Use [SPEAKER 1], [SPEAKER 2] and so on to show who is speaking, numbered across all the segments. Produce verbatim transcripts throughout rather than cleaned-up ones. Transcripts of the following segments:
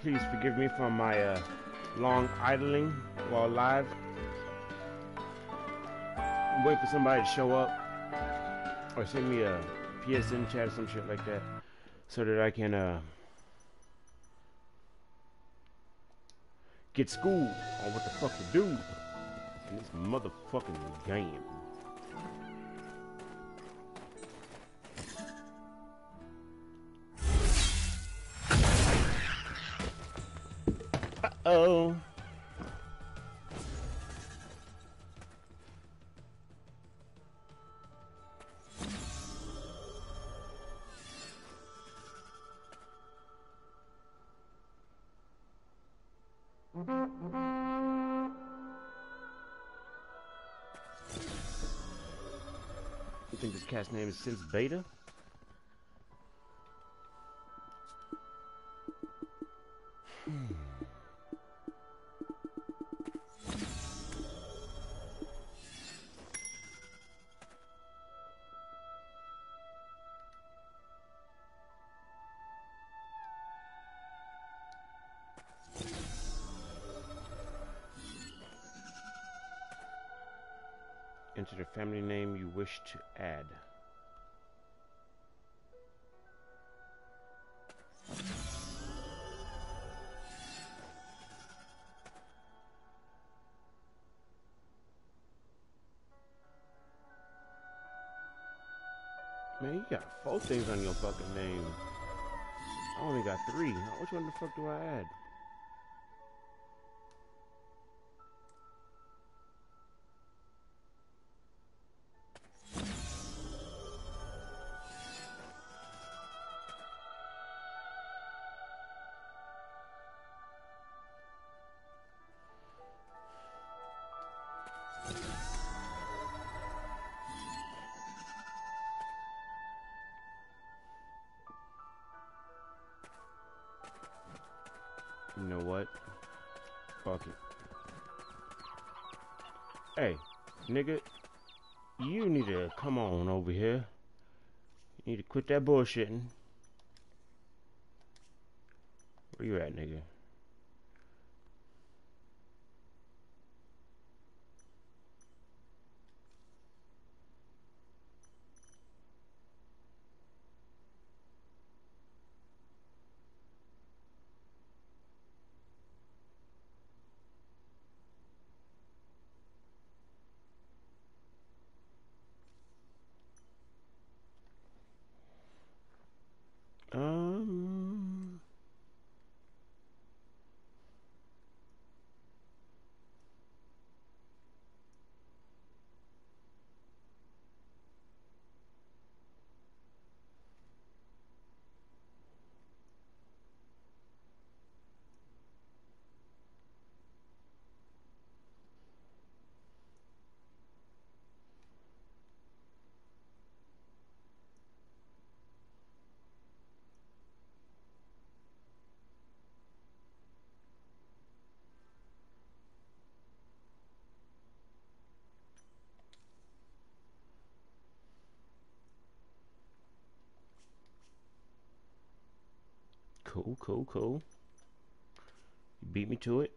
[SPEAKER 1] Please forgive me for my uh, long idling while live. I'm waiting for somebody to show up or send me a P S N chat or some shit like that so that I can uh, get schooled on what the fuck to do in this motherfucking game. Uh-oh. You think this cat's name is Since Beta? Hmm. Enter the family name you wish to add. Man, you got four things on your fucking name. I only got three. Which one the fuck do I add? You know what? Fuck it. Hey, nigga, you need to come on over here. You need to quit that bullshitting. Where you at, nigga? Um... Cool, cool, cool. You beat me to it.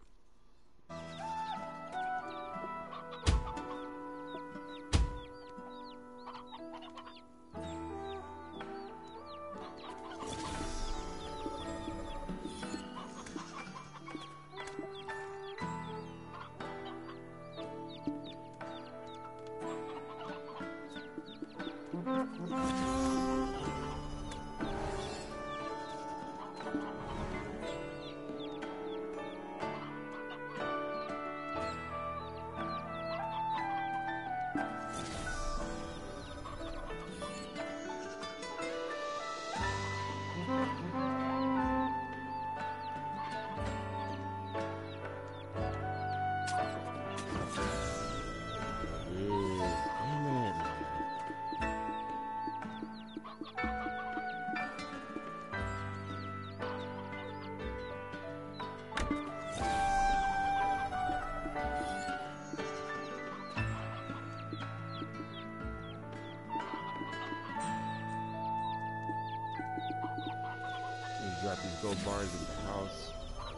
[SPEAKER 1] Drop these gold bars in the house.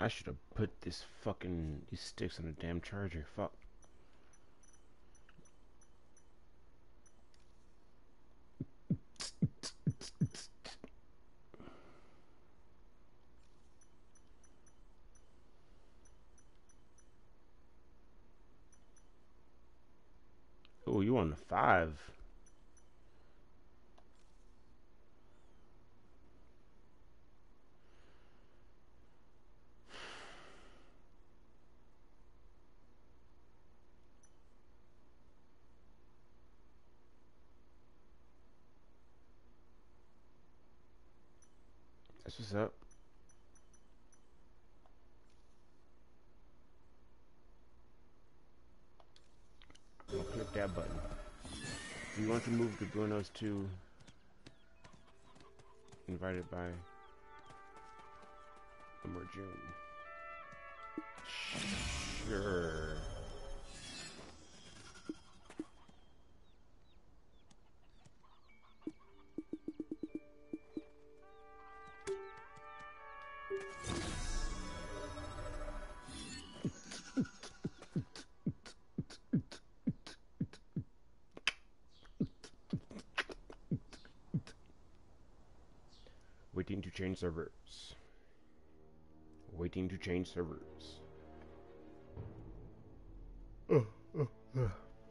[SPEAKER 1] I should have put this fucking these sticks on the damn charger. Fuck. Oh, you on the five? That's what's up. I'll click that button. Do you want to move the Brunos to invited by Emerging? Sure. Waiting to change servers. Waiting to change servers. Uh, uh, uh.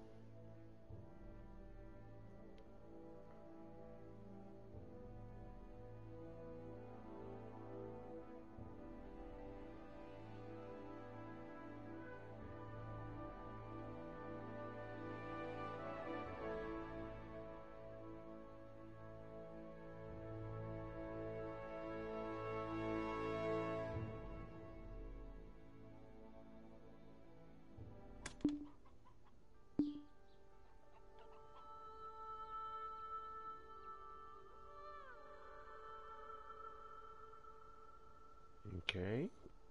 [SPEAKER 1] Okay.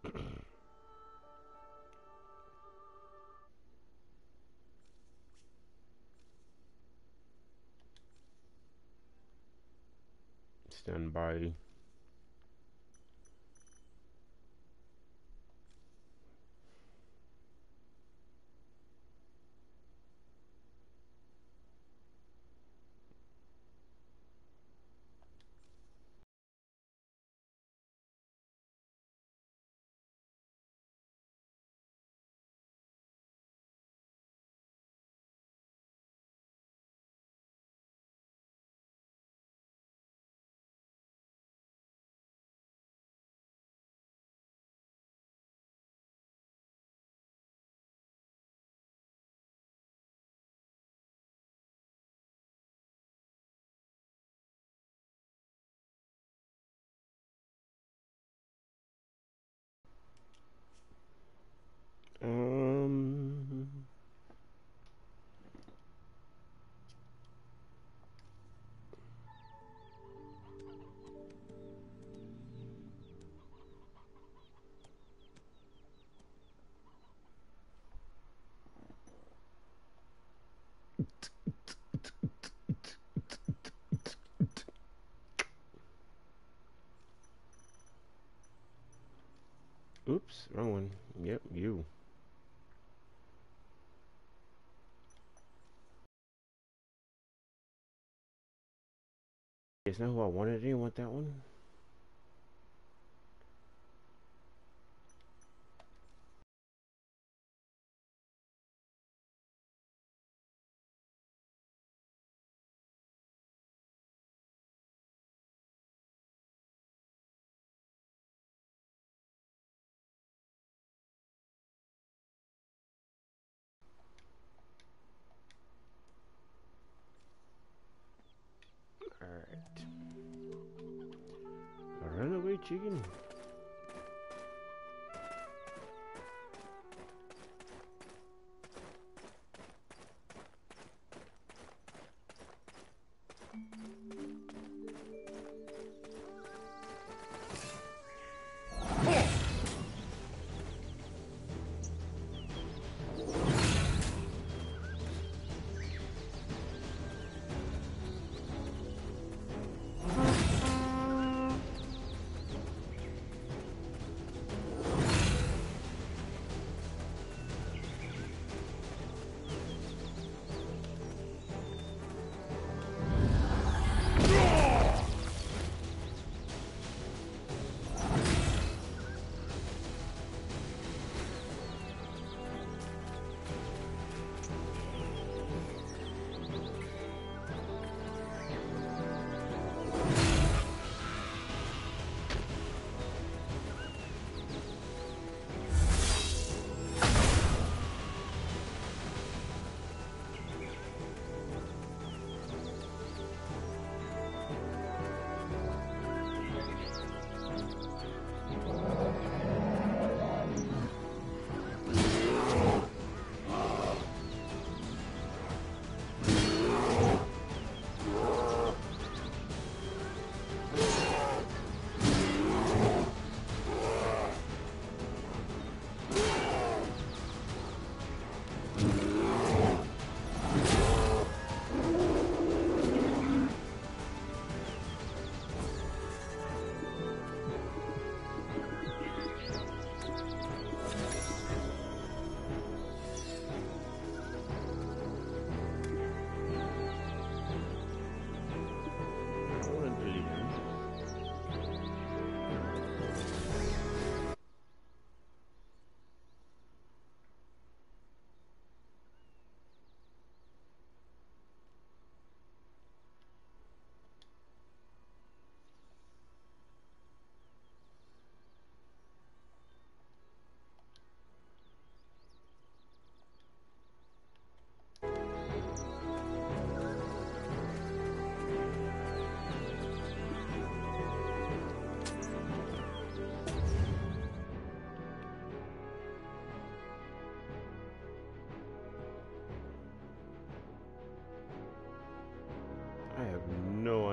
[SPEAKER 1] Stand by. Um. Oops, wrong one. Yep, you. It's not who I wanted. I didn't want that one. Alright. Runaway chicken.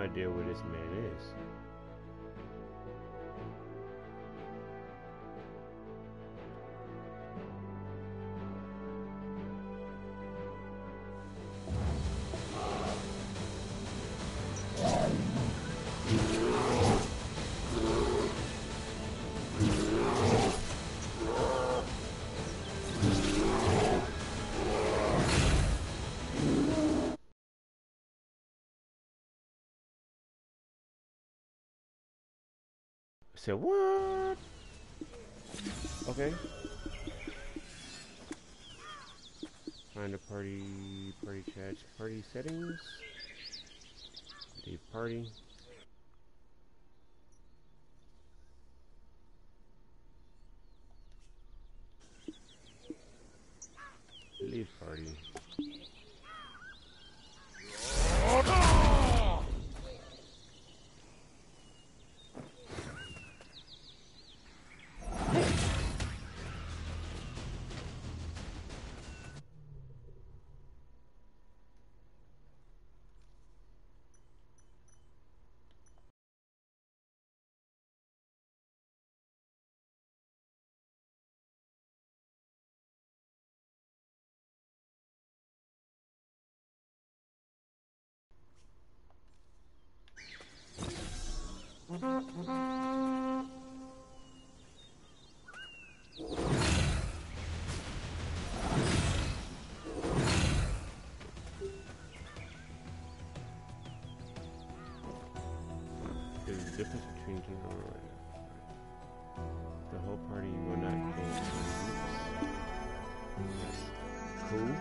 [SPEAKER 1] idea where this man is. Said what? Okay. Find a party, party chat, party settings. Leave party. Leave party. There's a difference between general and the whole party will not go That's cool.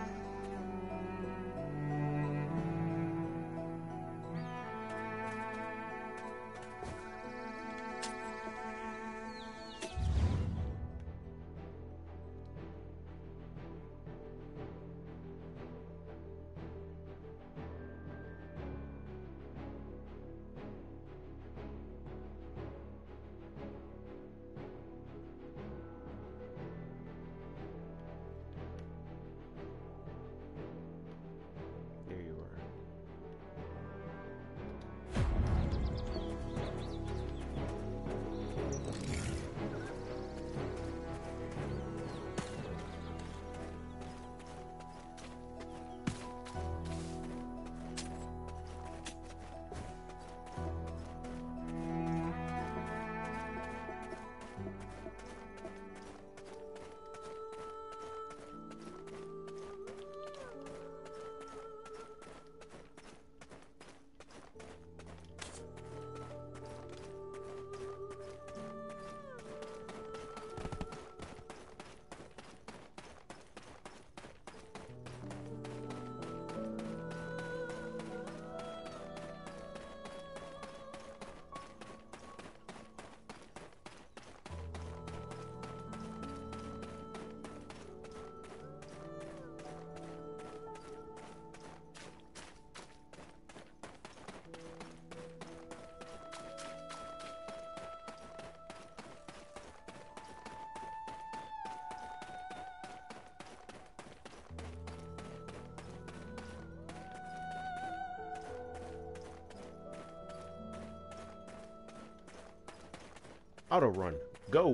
[SPEAKER 1] Auto run. Go.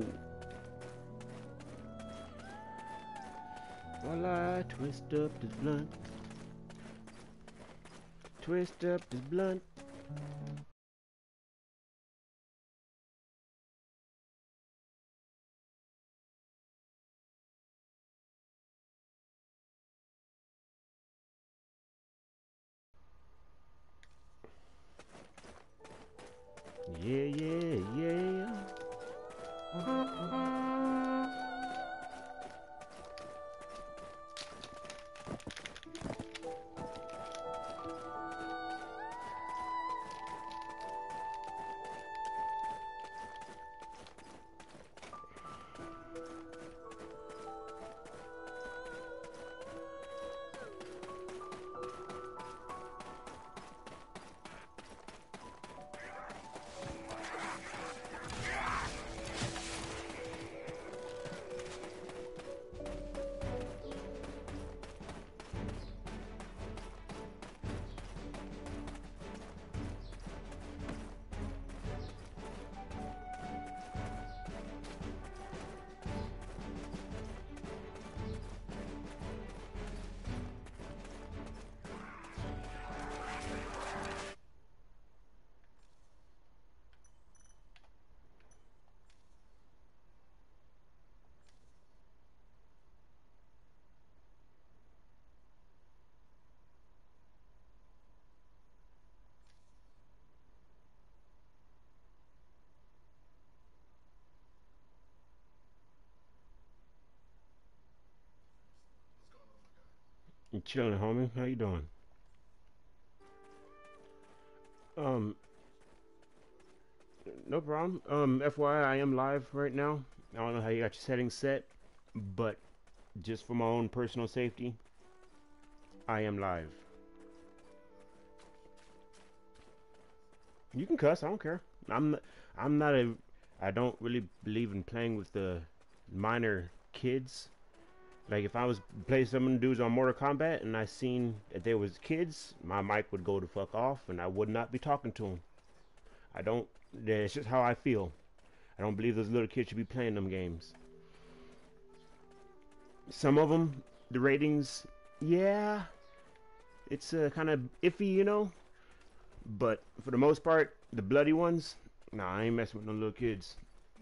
[SPEAKER 1] While I twist up this blunt. Twist up this blunt. Yeah, yeah, yeah. Chilling, homie. How you doing? Um, no problem. Um, F Y I, I I am live right now. I don't know how you got your settings set, but just for my own personal safety, I am live. You can cuss. I don't care. I'm I'm not a. I don't really believe in playing with the minor kids. Like if I was playing some of the dudes on Mortal Kombat and I seen that there was kids, my mic would go to fuck off and I would not be talking to them. I don't. That's just how I feel. I don't believe those little kids should be playing them games. Some of them, the ratings, yeah, it's uh, kind of iffy, you know. But for the most part, the bloody ones, nah, I ain't messing with no little kids.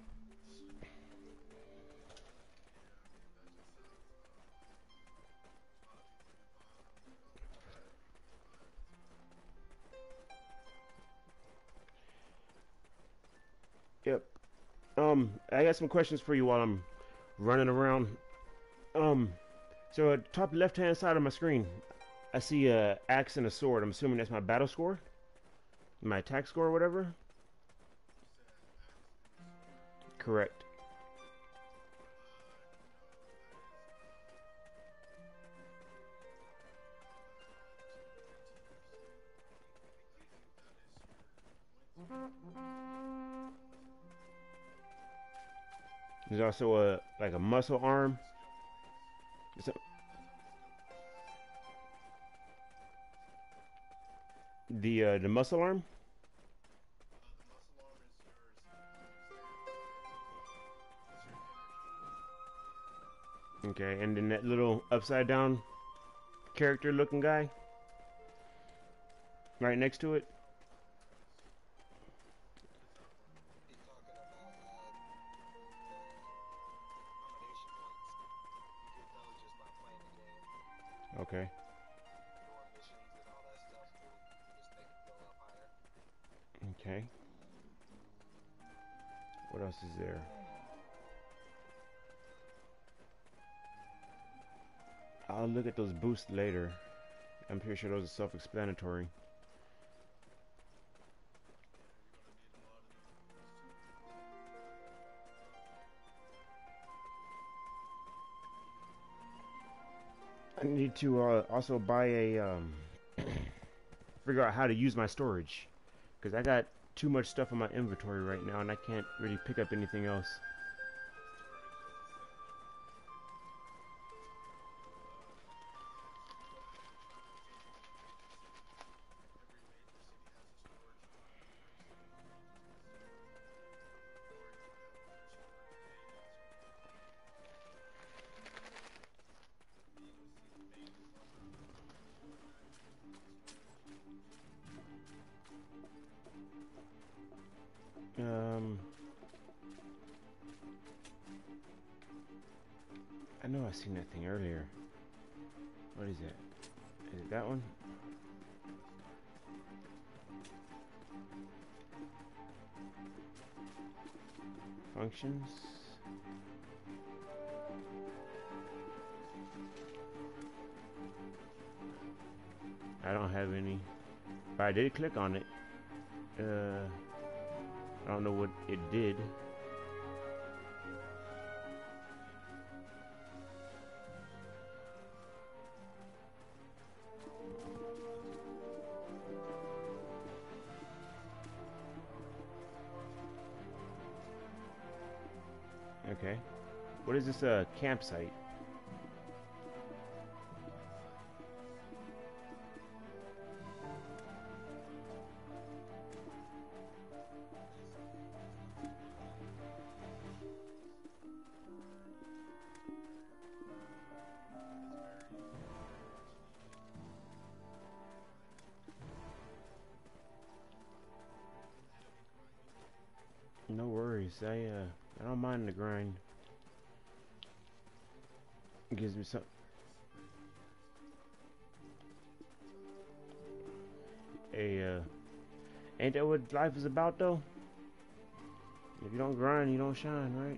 [SPEAKER 1] Yep. Um, I got some questions for you while I'm running around. Um, so at the top left hand side of my screen, I see a axe and a sword. I'm assuming that's my battle score, my attack score, or whatever. Correct. There's also a like a muscle arm. It's a, the uh, the muscle arm. Okay, and then that little upside down character looking guy right next to it. Okay. Okay. What else is there? I'll look at those boosts later. I'm pretty sure those are self-explanatory. I need to uh, also buy a um, figure out how to use my storage, because I got too much stuff in my inventory right now and I can't really pick up anything else. Um, I know I seen that thing earlier. What is that? Is it that one? Functions. I don't have any. But I did click on it. Uh, I don't know what it did. Okay. What is this uh, campsite? No worries. I uh, I don't mind the grind. It gives me some. A uh, ain't that what life is about though? If you don't grind, you don't shine, right?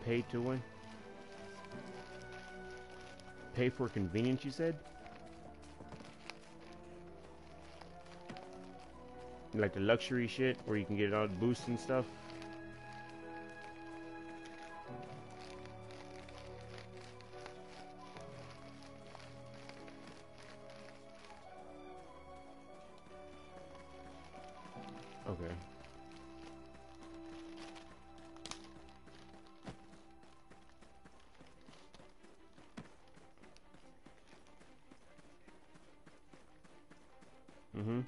[SPEAKER 1] Pay to win. Pay for convenience, you said? Like the luxury shit where you can get all the boosts and stuff. Okay. Mm-hmm.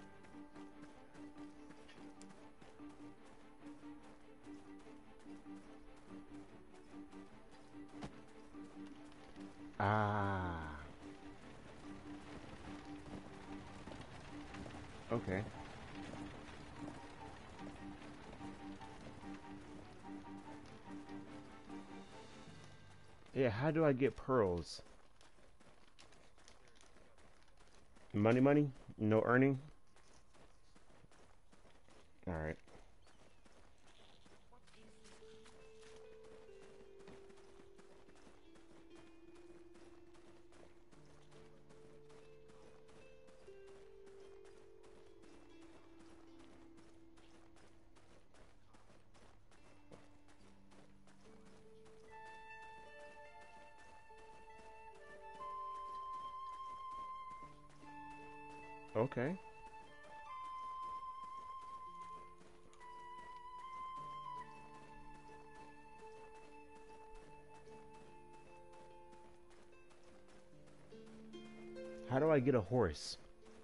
[SPEAKER 1] Ah. Okay. Yeah, how do I get pearls? Money, money? No earning? Alright. Okay. How do I get a horse?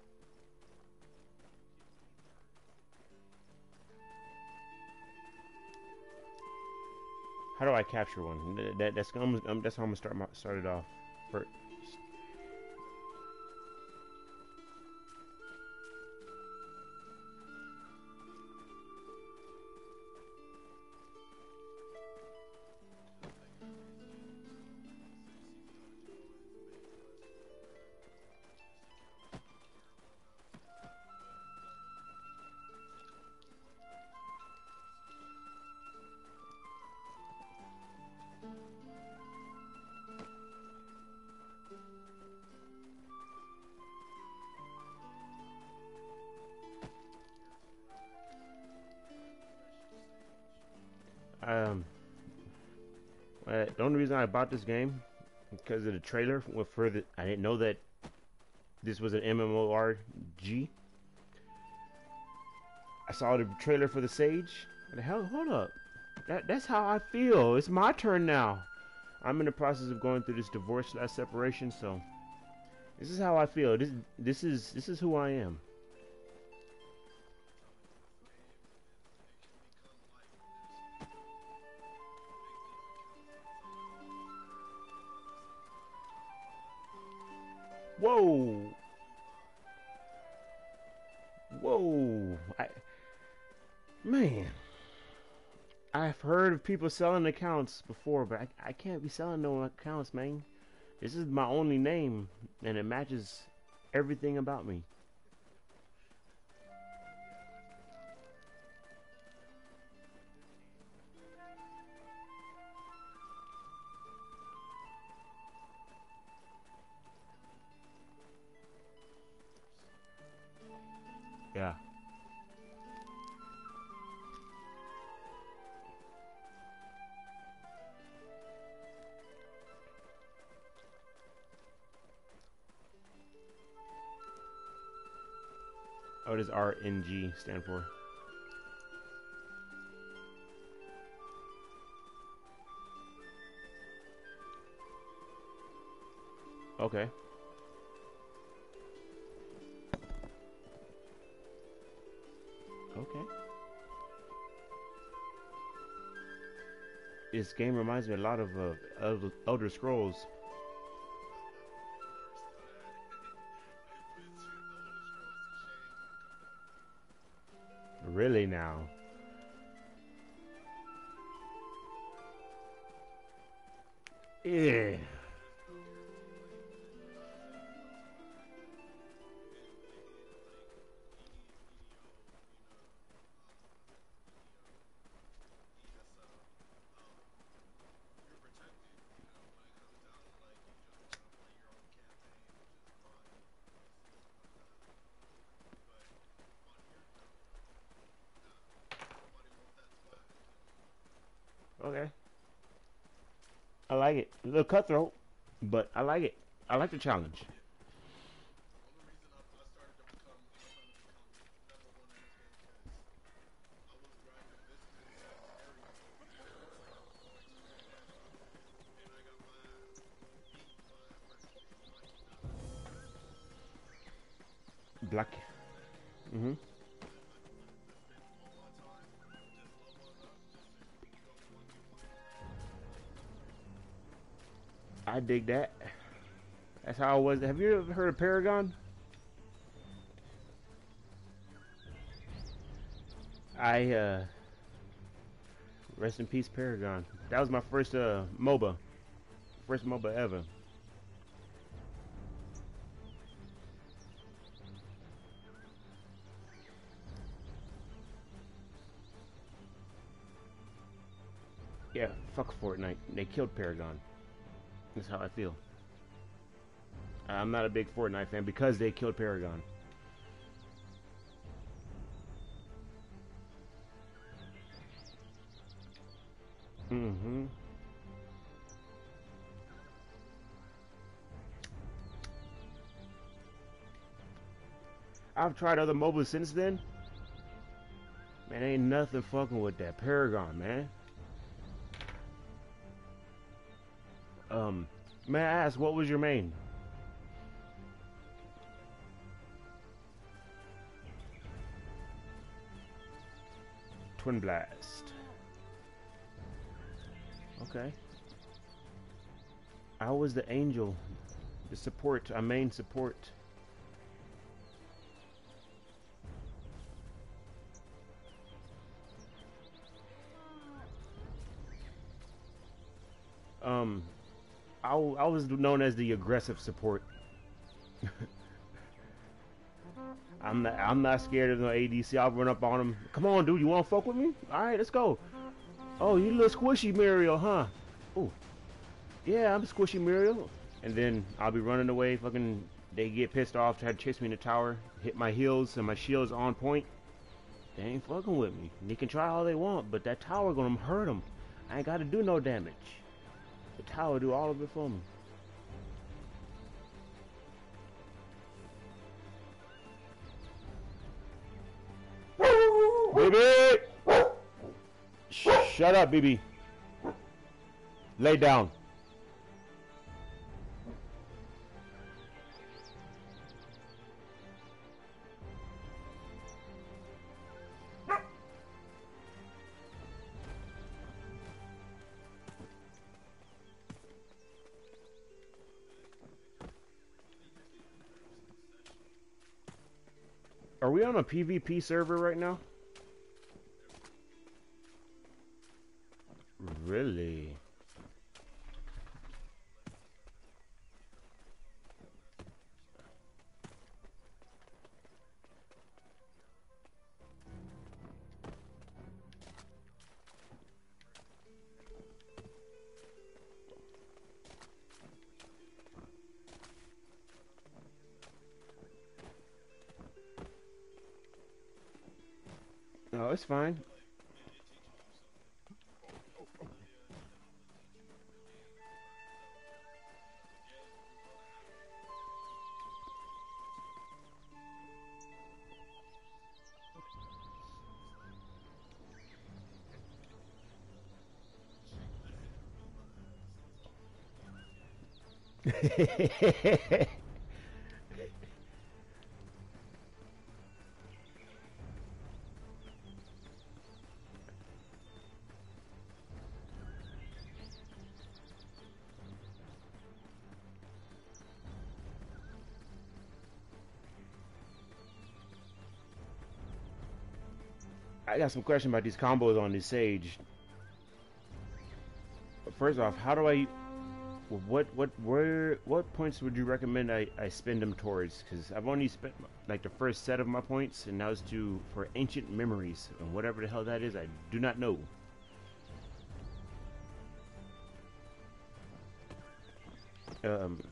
[SPEAKER 1] How do I capture one? That, that that's um, um, that's how I'm gonna start my start it off. First. Um, uh, the only reason I bought this game because of the trailer. For the, I didn't know that this was an MMORPG. I saw the trailer for the Sage. What the hell? Hold up. That that's how I feel. It's my turn now. I'm in the process of going through this divorce slash separation, so this is how I feel. This this is this is who I am. Whoa. Whoa. I man. I've heard of people selling accounts before, but I, I can't be selling no accounts, man. This is my only name, and it matches everything about me. Yeah. What does R N G stand for? Okay. Okay. This game reminds me a lot of uh, Elder, Elder Scrolls. Really now? Yeah. Okay. I like it. A little cutthroat, but I like it. I like the challenge. Black. Mhm. I dig that. That's how I was. Have you ever heard of Paragon? I uh rest in peace, Paragon. That was my first uh MOBA, first MOBA ever. Yeah, fuck Fortnite. They killed Paragon. That's how I feel. I'm not a big Fortnite fan because they killed Paragon. Mm-hmm. I've tried other MOBAs since then. Man, ain't nothing fucking with that Paragon, man. Um, may I ask, what was your main? Twin Blast. Okay. I was the Angel, the support, a main support. Um, I, I was known as the aggressive support. I'm not, I'm not scared of no A D C. I'll run up on him. Come on, dude. You want to fuck with me? All right, let's go. Oh, you little squishy Muriel, huh? Oh, yeah, I'm squishy Muriel. And then I'll be running away. Fucking, they get pissed off, try to chase me in the tower, hit my heals, and my shield's on point. They ain't fucking with me. They can try all they want, but that tower gonna hurt them. I ain't got to do no damage. The tower do all of it for me. Baby! Shut up, B B. Lay down. Are we on a PvP server right now? Really? No, it's fine. I got some question about these combos on this Sage. First off, how do I... What, what, where, what points would you recommend I, I spend them towards? Because I've only spent like the first set of my points, and now it's to for ancient memories, and whatever the hell that is, I do not know. Um,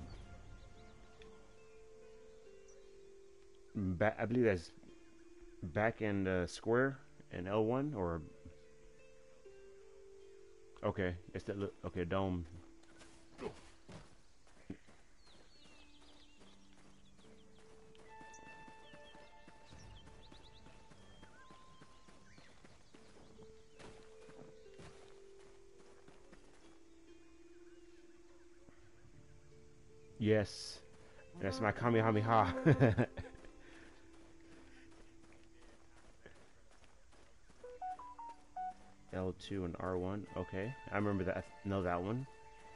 [SPEAKER 1] back, I believe that's back and uh, square and L one, or Okay, it's that look. Okay, dome. Yes, that's my Kamehameha. L two and R one. Okay, I remember that. Know that one.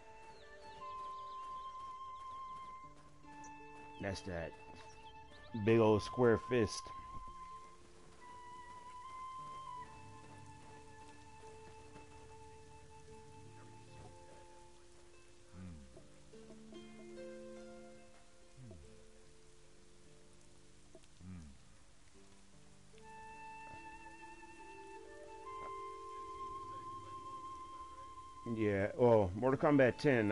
[SPEAKER 1] That's that big old square fist. Yeah. Well, Mortal Kombat ten.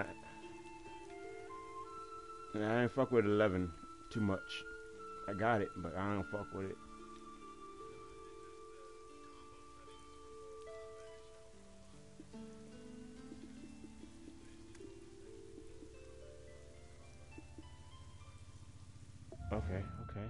[SPEAKER 1] I, I ain't fuck with eleven too much. I got it, but I don't fuck with it. Okay. Okay.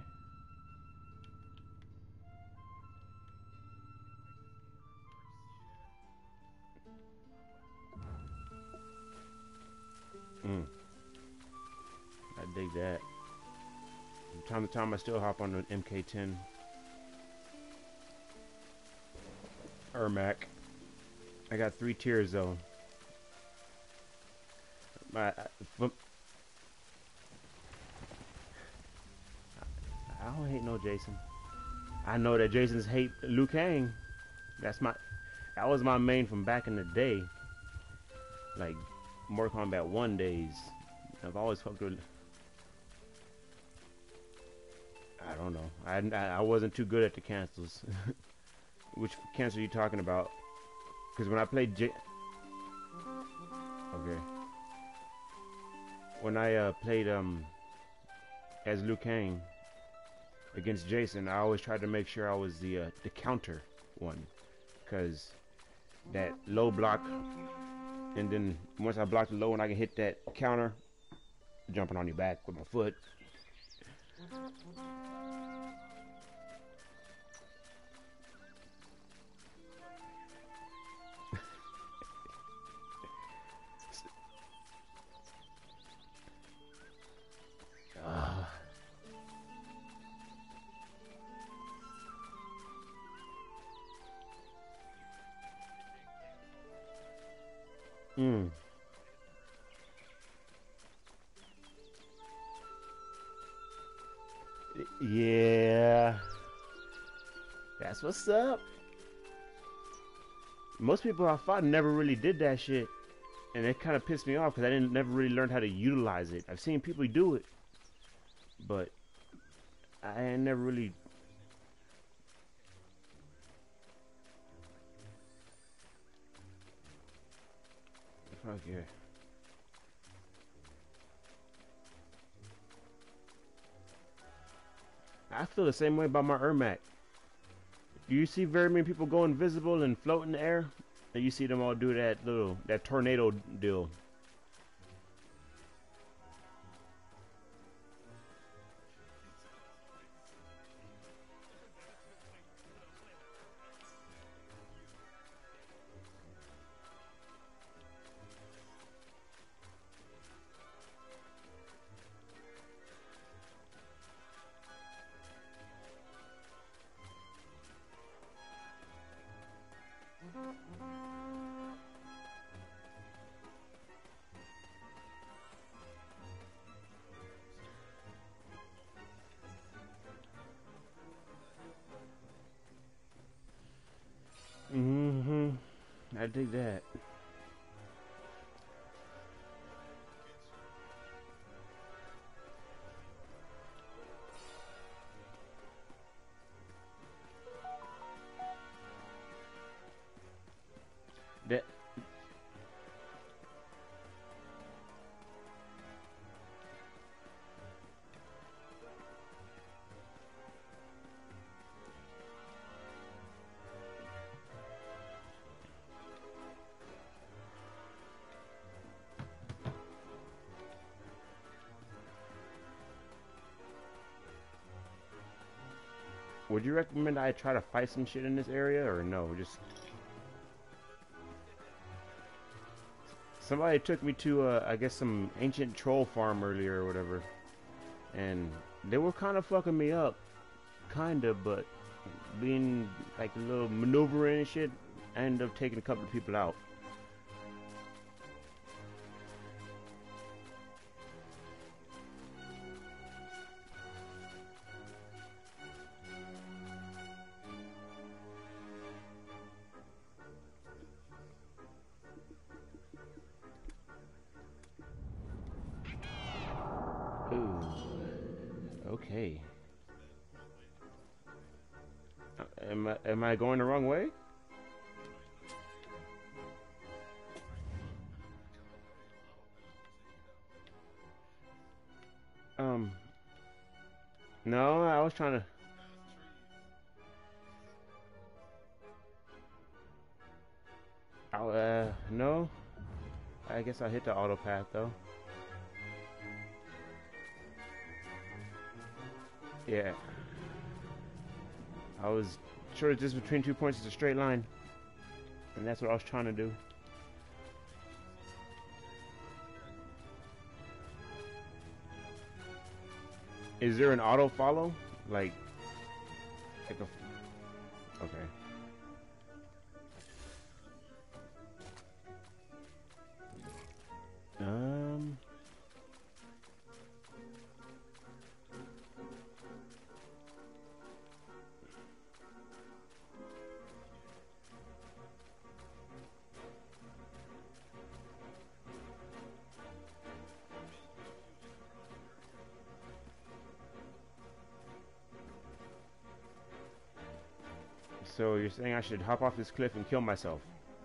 [SPEAKER 1] Mm, I dig that. From time to time, I still hop on an M K ten Ermac. I got three tiers though. My, I, I don't hate no Jason. I know that Jason's hate Liu Kang. That's my, that was my main from back in the day. Like Mortal Kombat one days. I've always fucked with. I don't know. I I wasn't too good at the cancels. Which cancel are you talking about? Because when I played J. Okay. When I uh, played um as Liu Kang against Jason, I always tried to make sure I was the uh, the counter one, because that low block, and then once I block the low and I can hit that counter, jumping on your back with my foot. uh, mm. Yeah, that's what's up. Most people I fought never really did that shit, and it kind of pissed me off because I didn't never really learn how to utilize it. I've seen people do it, but I never really. Fuck yeah. I feel the same way about my Ermac. Do you see very many people go invisible and float in the air? And you see them all do that little that tornado deal. Mm-hmm. I dig that. That Would you recommend I try to fight some shit in this area, or no? Just somebody took me to, uh, I guess, some ancient troll farm earlier or whatever, and they were kind of fucking me up, kinda, but being like a little maneuvering and shit, I ended up taking a couple of people out. Ooh, okay. Uh, Am I am I going the wrong way? Um, no, I was trying to. Oh, uh, no. I guess I hit the auto path though. Yeah, I was sure just between two points is a straight line, and that's what I was trying to do. Is there an auto follow? Like, like a, okay. Um. So you're saying I should hop off this cliff and kill myself?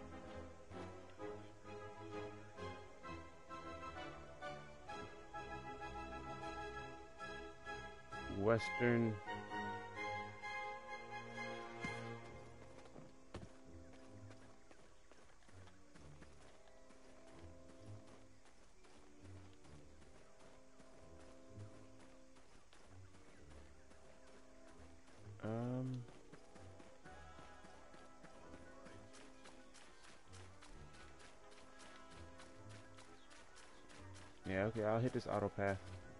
[SPEAKER 1] Western. Um. Yeah, okay, I'll hit this auto path.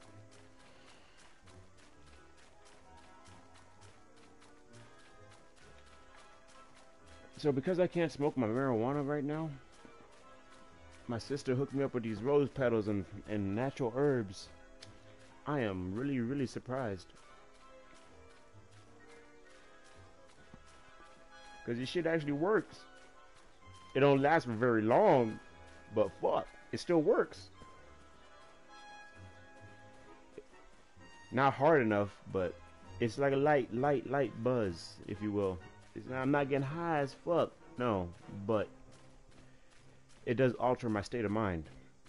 [SPEAKER 1] So because I can't smoke my marijuana right now, my sister hooked me up with these rose petals and, and natural herbs. I am really, really surprised. Because this shit actually works. It don't last for very long, but fuck, it still works. Not hard enough, but it's like a light, light, light buzz, if you will. It's not, I'm not getting high as fuck, no, but it does alter my state of mind.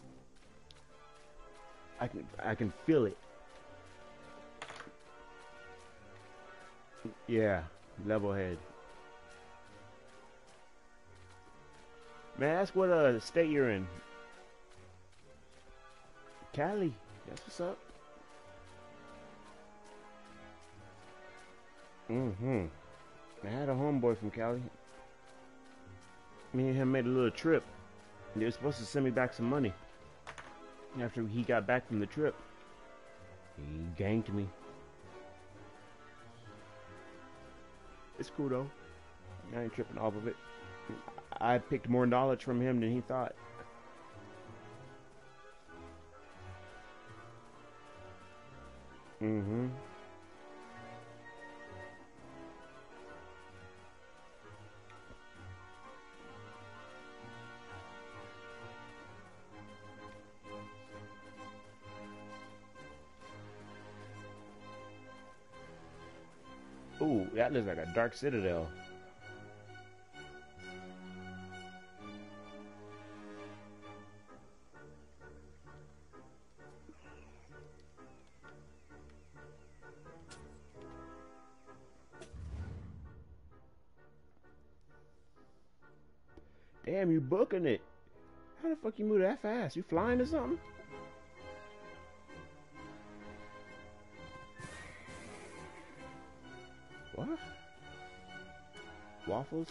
[SPEAKER 1] I can, I can feel it. Yeah, level head. Man, ask what uh state you're in. Cali, that's what's up. Mm-hmm. I had a homeboy from Cali. Me and him made a little trip. They were supposed to send me back some money. After he got back from the trip, he ganked me. It's cool though. I ain't tripping off of it. I picked more knowledge from him than he thought. Mm-hmm. Ooh, that looks like a dark citadel. Damn, you booking it. How the fuck you move that fast? You flying or something? What? Waffles?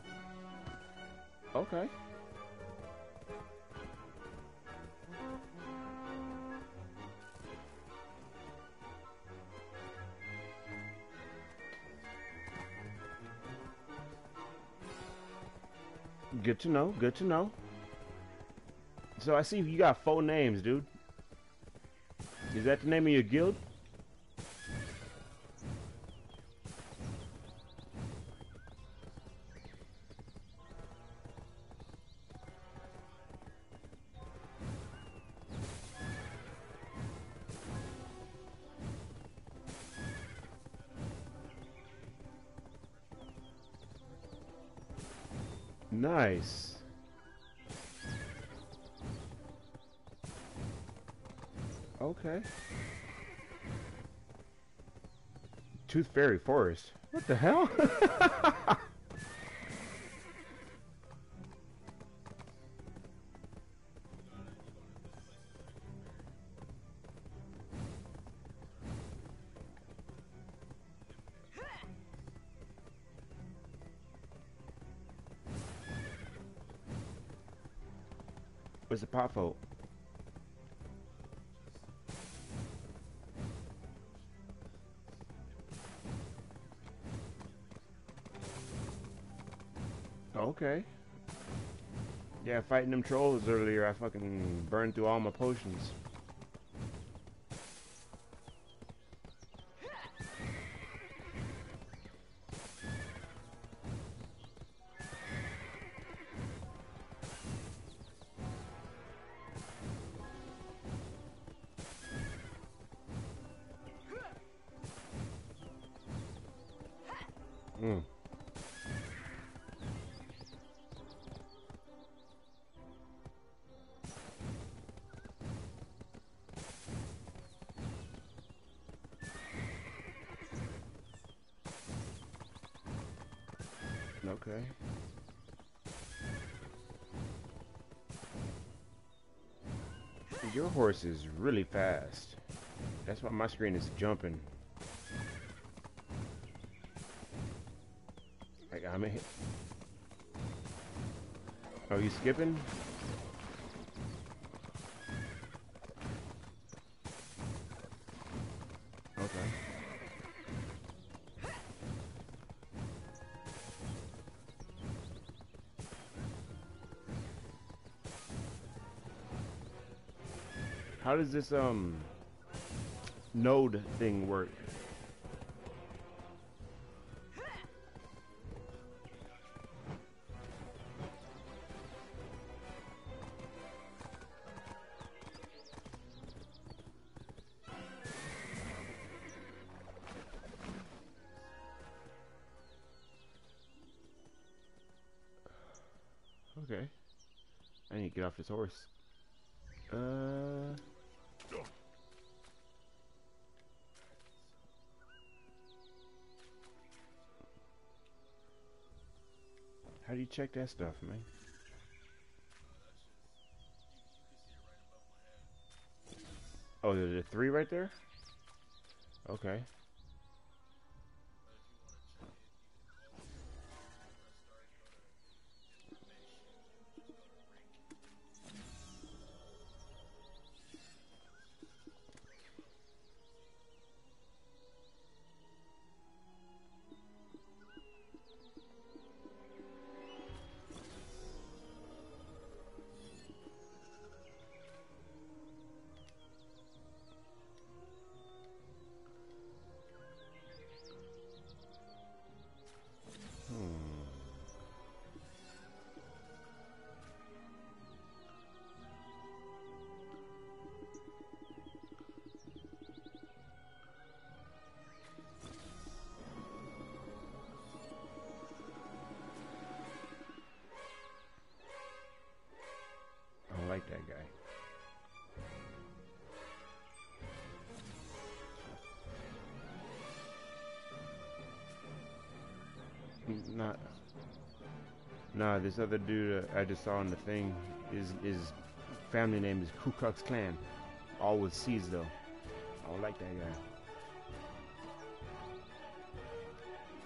[SPEAKER 1] Okay. Good to know. Good to know. So I see you got four names, dude. Is that the name of your guild? Nice. Okay. Tooth Fairy Forest. What the hell? What's the pot fault? Okay. Yeah, fighting them trolls earlier, I fucking burned through all my potions. Mm. Okay. Your horse is really fast. That's why my screen is jumping. Like I'm a hit. Oh, you skipping? Okay. How does this um node thing work? Okay. I need to get off this horse. Uh How do you check that stuff, man? Oh, there's a three right there? Okay. I don't like that guy. Not, nah. This other dude uh, I just saw in the thing, his his family name is Ku Klux Klan, all with C's though. I don't like that guy.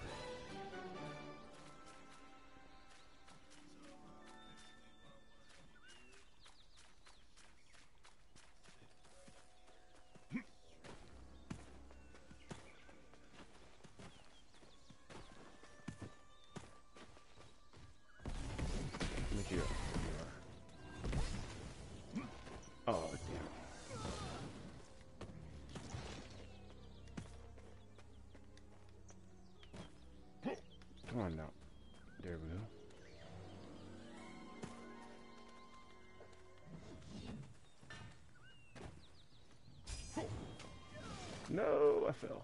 [SPEAKER 1] There we go. No, I fell.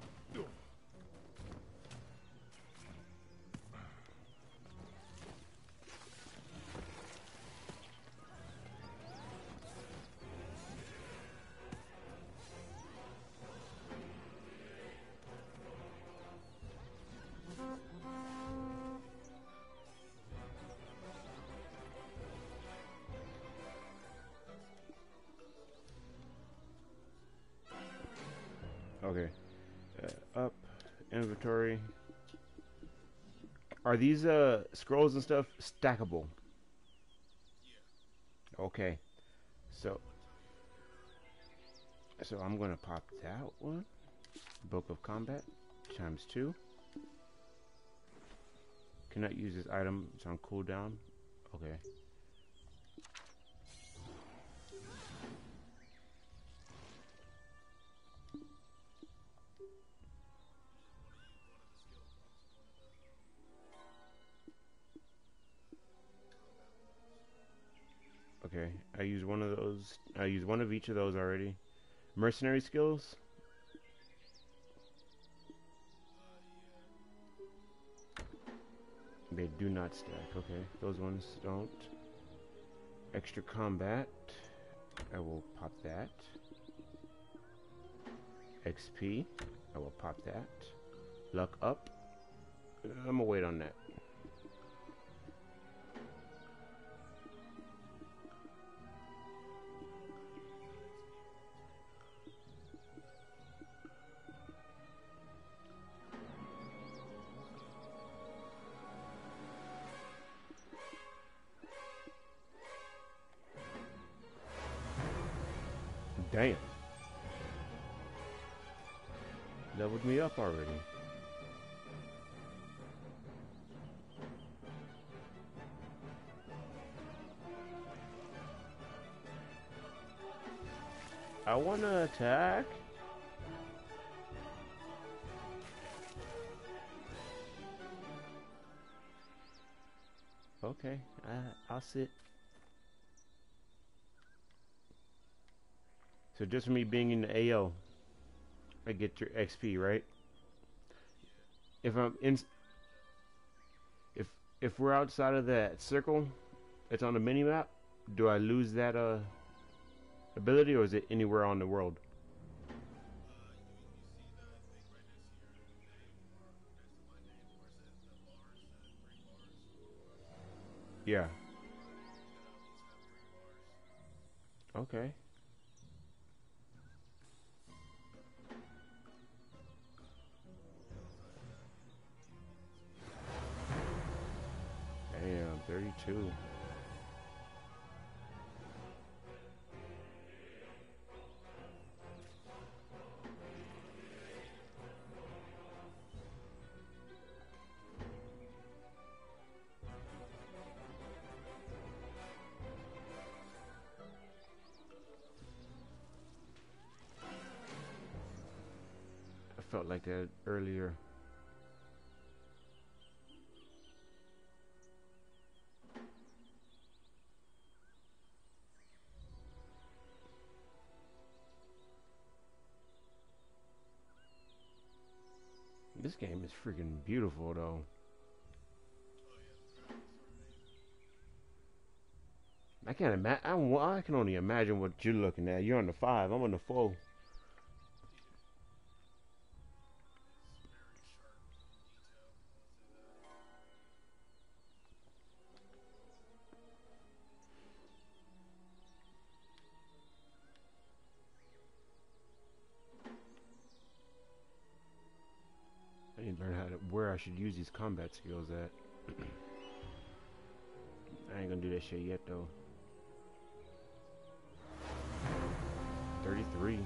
[SPEAKER 1] Okay. Uh, up. Inventory. Are these uh scrolls and stuff stackable? Okay. So so I'm gonna pop that one. Book of Combat times two. Cannot use this item. It's on cooldown. Okay. Okay, I use one of those. I use one of each of those already. Mercenary skills. They do not stack. Okay, those ones don't. Extra combat. I will pop that. X P. I will pop that. Luck up. I'm gonna wait on that. Damn. Leveled me up already. I wanna attack. Okay, I, I'll sit. So just for me being in the A O, I get your X P, right? If I'm in, if if we're outside of that circle, it's on the mini map. Do I lose that uh ability, or is it anywhere on the world? Yeah. Okay. Damn, thirty-two. I felt like that earlier. This game is freaking beautiful, though. I can't imagine. I, I can only imagine what you're looking at. You're on the five. I'm on the four. I need to learn how to where I should use these combat skills at. I ain't gonna do that shit yet, though. thirty-three.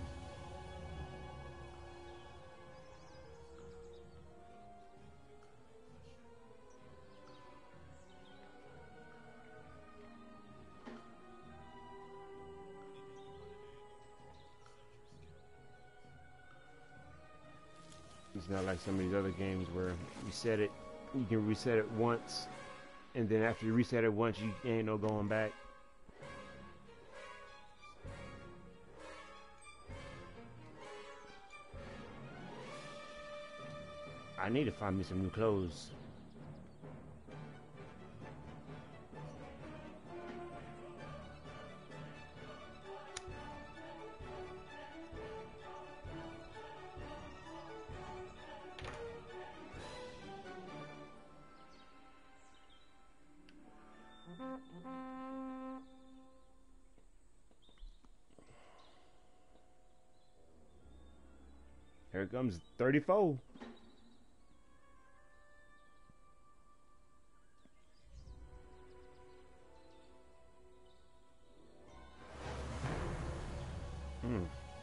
[SPEAKER 1] It's not like some of these other games where you set it, you can reset it once And then after you reset it once, you ain't no going back. I need to find me some new clothes. Here comes thirty-four. Hmm.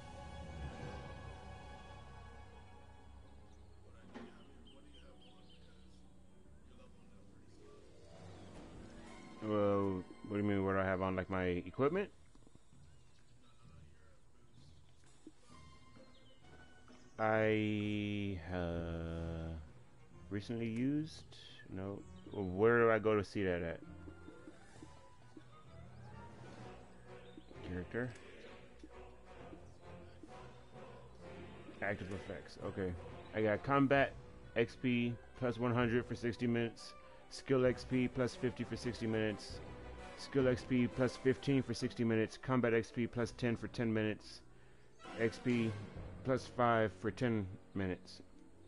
[SPEAKER 1] Well, what do you mean? What do I have on, like my equipment? I uh, recently used. No. Where do I go to see that at? Character. Active effects. Okay. I got combat X P plus one hundred for sixty minutes. Skill X P plus fifty for sixty minutes. Skill X P plus fifteen for sixty minutes. Combat X P plus ten for ten minutes. X P plus five for ten minutes.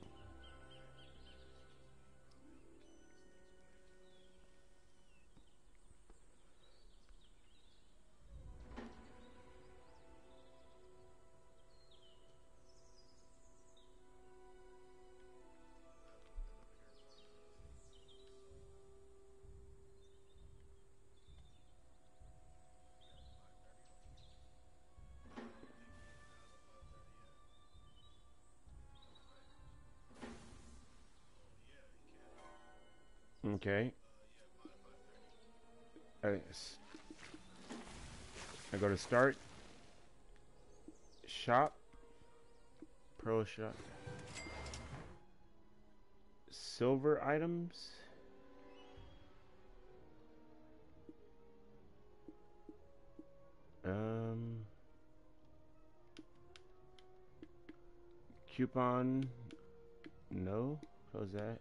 [SPEAKER 1] Okay. I, I go to start. Shop. Pro shop. Silver items. Um. Coupon. No. Close that.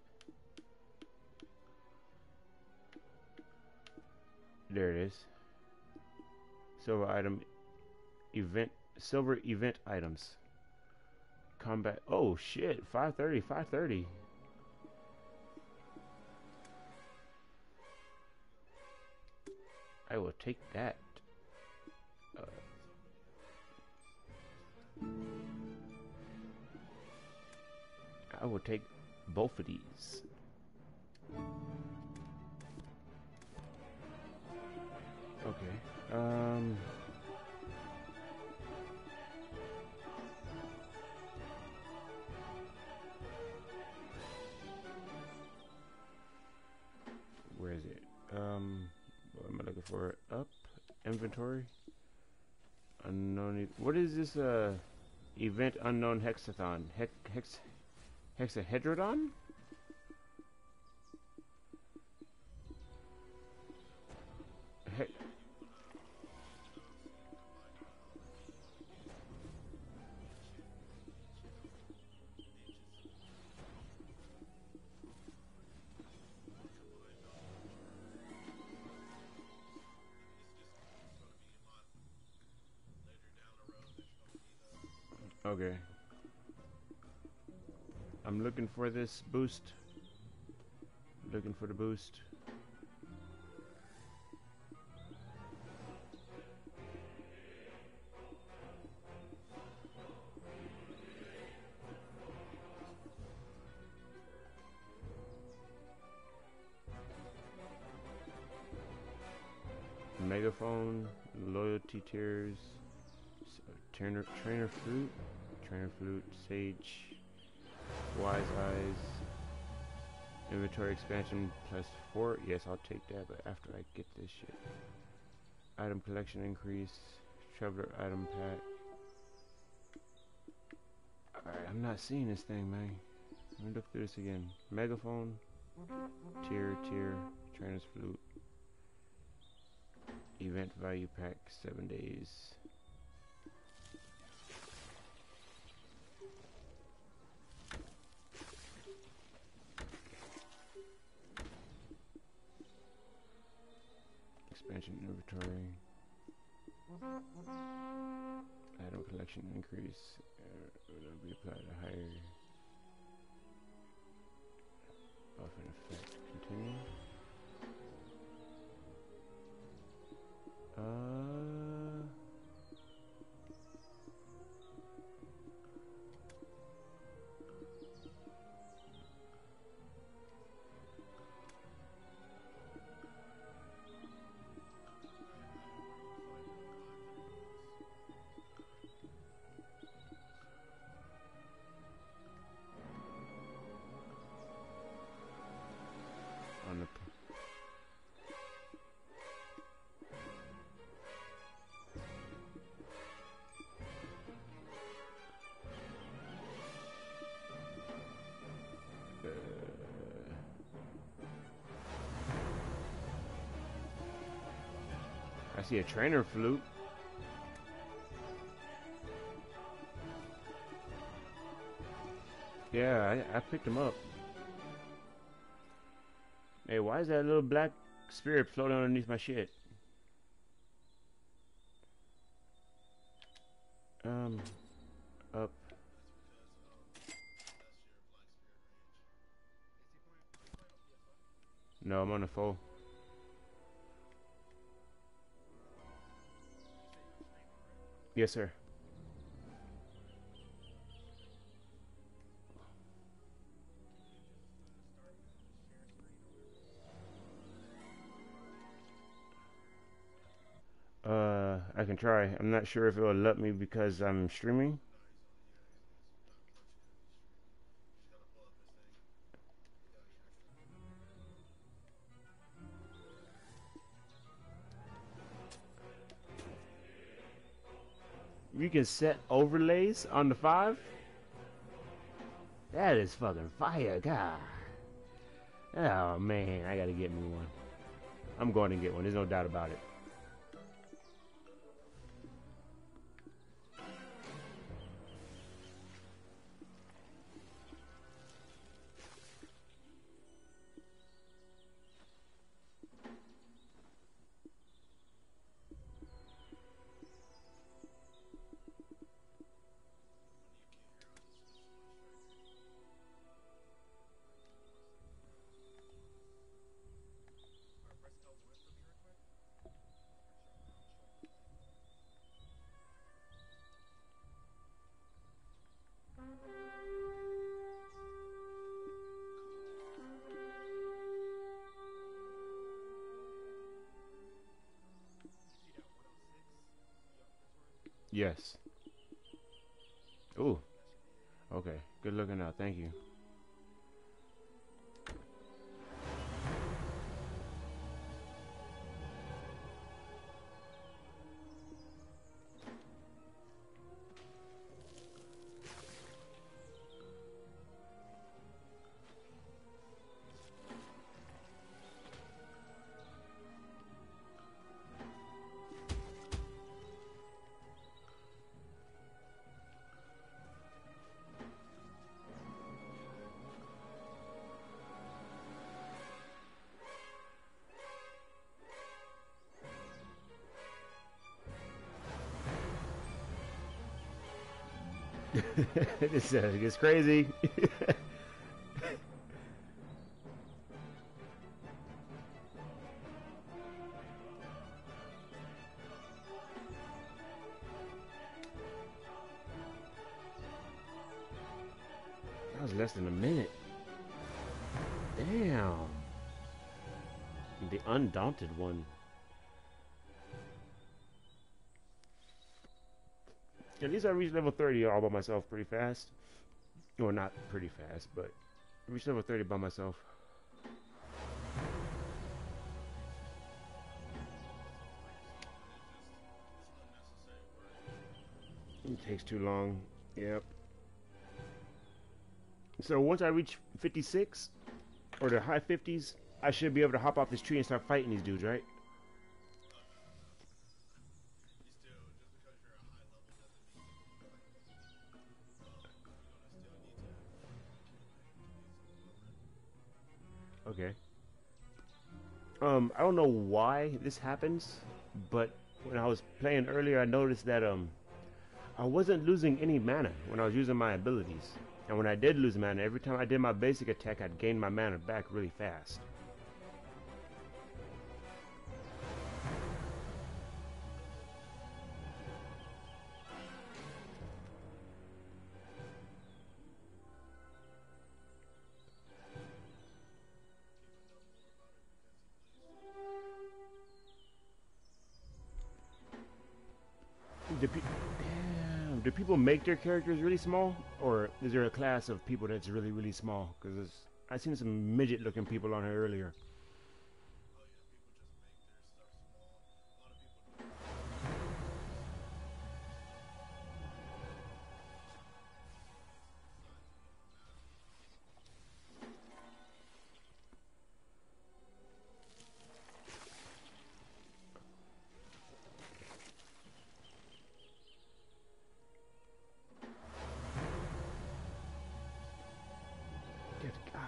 [SPEAKER 1] There it is. Silver item. Event. Silver event items. Combat. Oh shit. five thirty. five thirty. I will take that. Uh, I will take both of these. Okay. Um. Where is it? Um. What am I looking for? Up. Inventory. Unknown. E what is this? Uh. Event unknown hexathon. Hex. Hex. Hexahedrodon? He okay. I'm looking for this boost. Looking for the boost. Megaphone, loyalty tiers, trainer, trainer fruit, trainer fruit, sage, wise eyes, inventory expansion plus four. Yes, I'll take that, but after I get this shit. Item collection increase, traveler item pack. Alright, I'm not seeing this thing, man. Let me look through this again. Megaphone, tier, tier, Trainer's Flute. Event value pack, seven days. Expansion inventory. Item collection increase. Uh, it'll be applied to higher. Buff and effect. Continue. Uh. On the I see a trainer flute. Yeah, I, I picked him up. Hey, why is that little black spirit floating underneath my shit? Um, up. No, I'm on the phone. Yes, sir. Uh, I can try. I'm not sure if it will let me because I'm streaming. You can set overlays on the five? That is fucking fire, God. Oh, man, I gotta get me one. I'm going to get one. There's no doubt about it. Yes. Ooh. Okay. Good looking out. Thank you. This uh, gets crazy. That was less than a minute. Damn. The Undaunted one. At least I reached level thirty all by myself pretty fast. Or not pretty fast, but I reached level thirty by myself. It takes too long. Yep. So once I reach fifty-six, or the high fifties, I should be able to hop off this tree and start fighting these dudes, right? Okay. Um, I don't know why this happens, but when I was playing earlier, I noticed that um, I wasn't losing any mana when I was using my abilities. And when I did lose mana, every time I did my basic attack, I'd gain my mana back really fast. Do, pe Damn, do people make their characters really small? Or is there a class of people that's really, really small? Because I seen some midget-looking people on here earlier. Good God.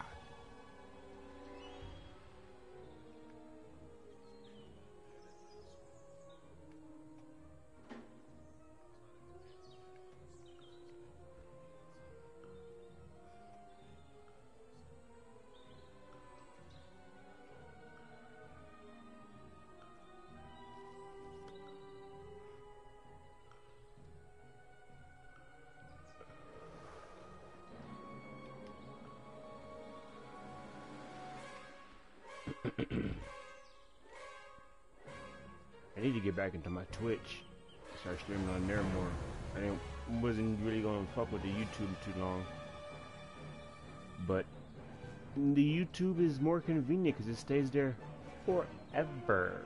[SPEAKER 1] I need to get back into my Twitch. Start streaming on there more. I didn't, wasn't really gonna fuck with the YouTube too long. But the YouTube is more convenient because it stays there forever.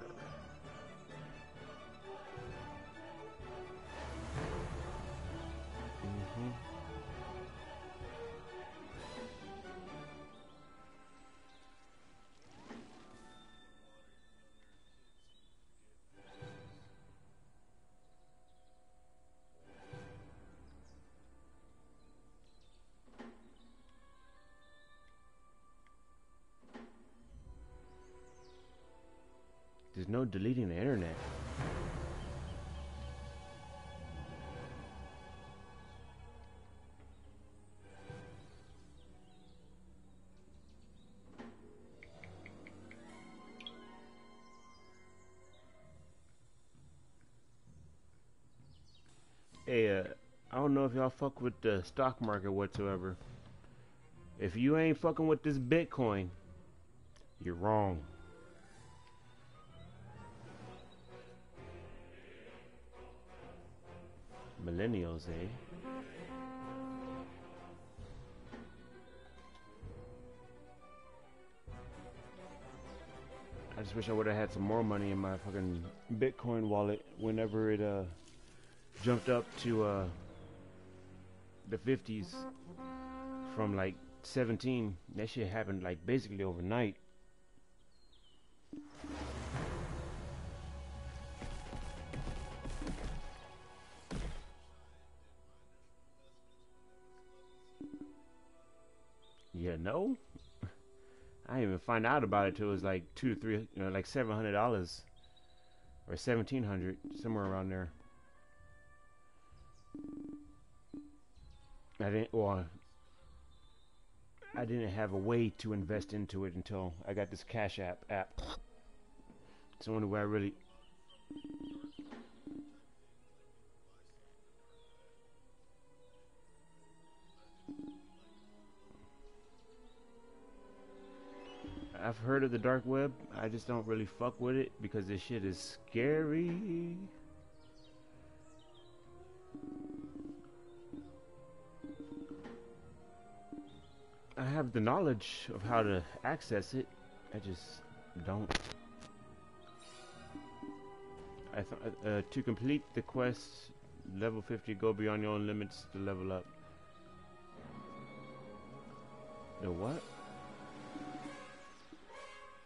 [SPEAKER 1] Mm-hmm. There's no deleting the internet. Hey, uh, I don't know if y'all fuck with the stock market whatsoever. If you ain't fucking with this Bitcoin, you're wrong. Millennials, eh? I just wish I would have had some more money in my fucking Bitcoin wallet whenever it uh jumped up to uh the fifties from like seventeen. That shit happened like basically overnight. Yeah, no? I didn't even find out about it till it was like two to three, you know, like seven hundred dollars or seventeen hundred, somewhere around there. I didn't. Well, I didn't have a way to invest into it until I got this Cash App app. It's the only way I really. I've heard of the dark web. I just don't really fuck with it because this shit is scary. I have the knowledge of how to access it. I just don't. I th uh, to complete the quest, level fifty, go beyond your own limits to level up. The what?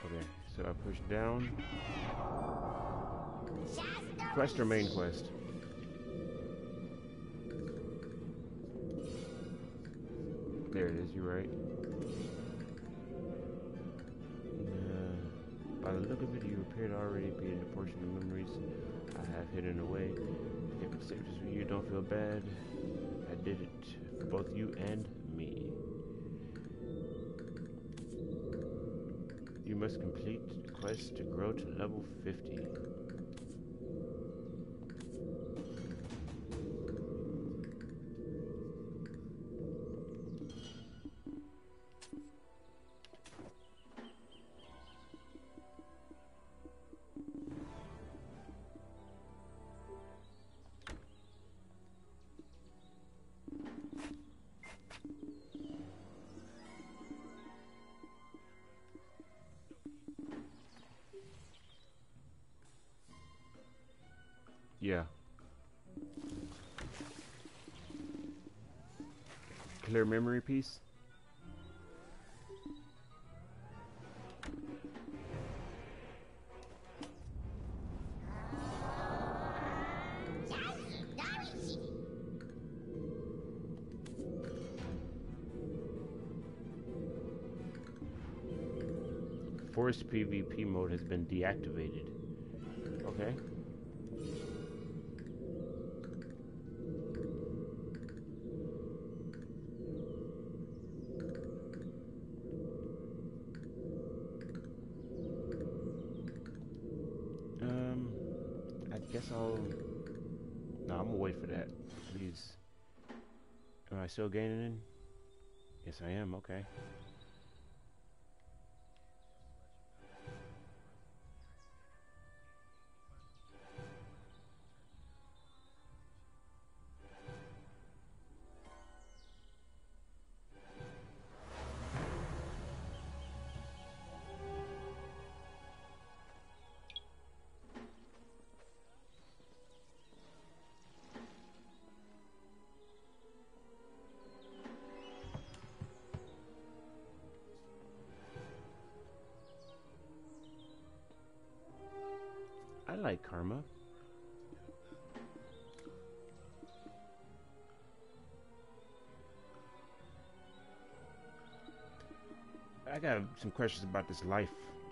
[SPEAKER 1] Okay, so I push down. Quest or main quest? There it is, you're right. Uh, by the look of it, you appear to already be in the portion of memories I have hidden away. If it's safe to you, don't feel bad. I did it for both you and me. You must complete the quest to grow to level fifty. Yeah. Clear memory piece. Forced PvP mode has been deactivated. Okay. Um, I guess I'll... No, I'm gonna wait for that. Please. Am I still gaining in? Yes, I am. Okay. I like karma. I got some questions about this life.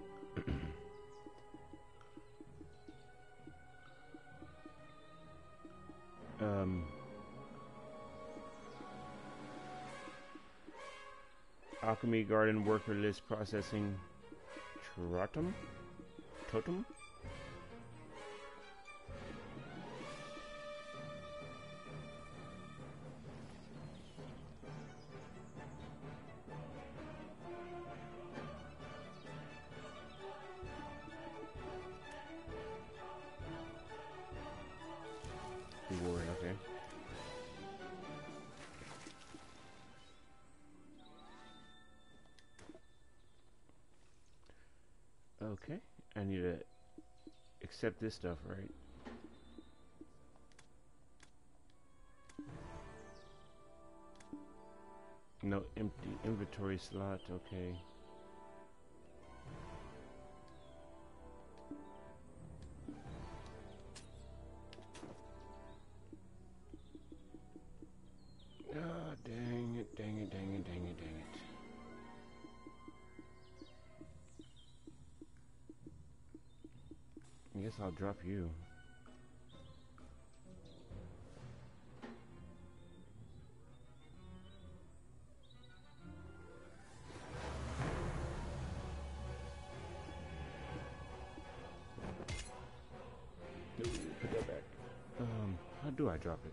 [SPEAKER 1] um, Alchemy Garden Worker List Processing Trotum? Totem? Reward, okay. Okay, I need to accept this stuff, right? No empty inventory slot, okay. Ah, dang it, dang it, dang it, dang it, dang it. I guess I'll drop you. No, put that back. Um, how do I drop it?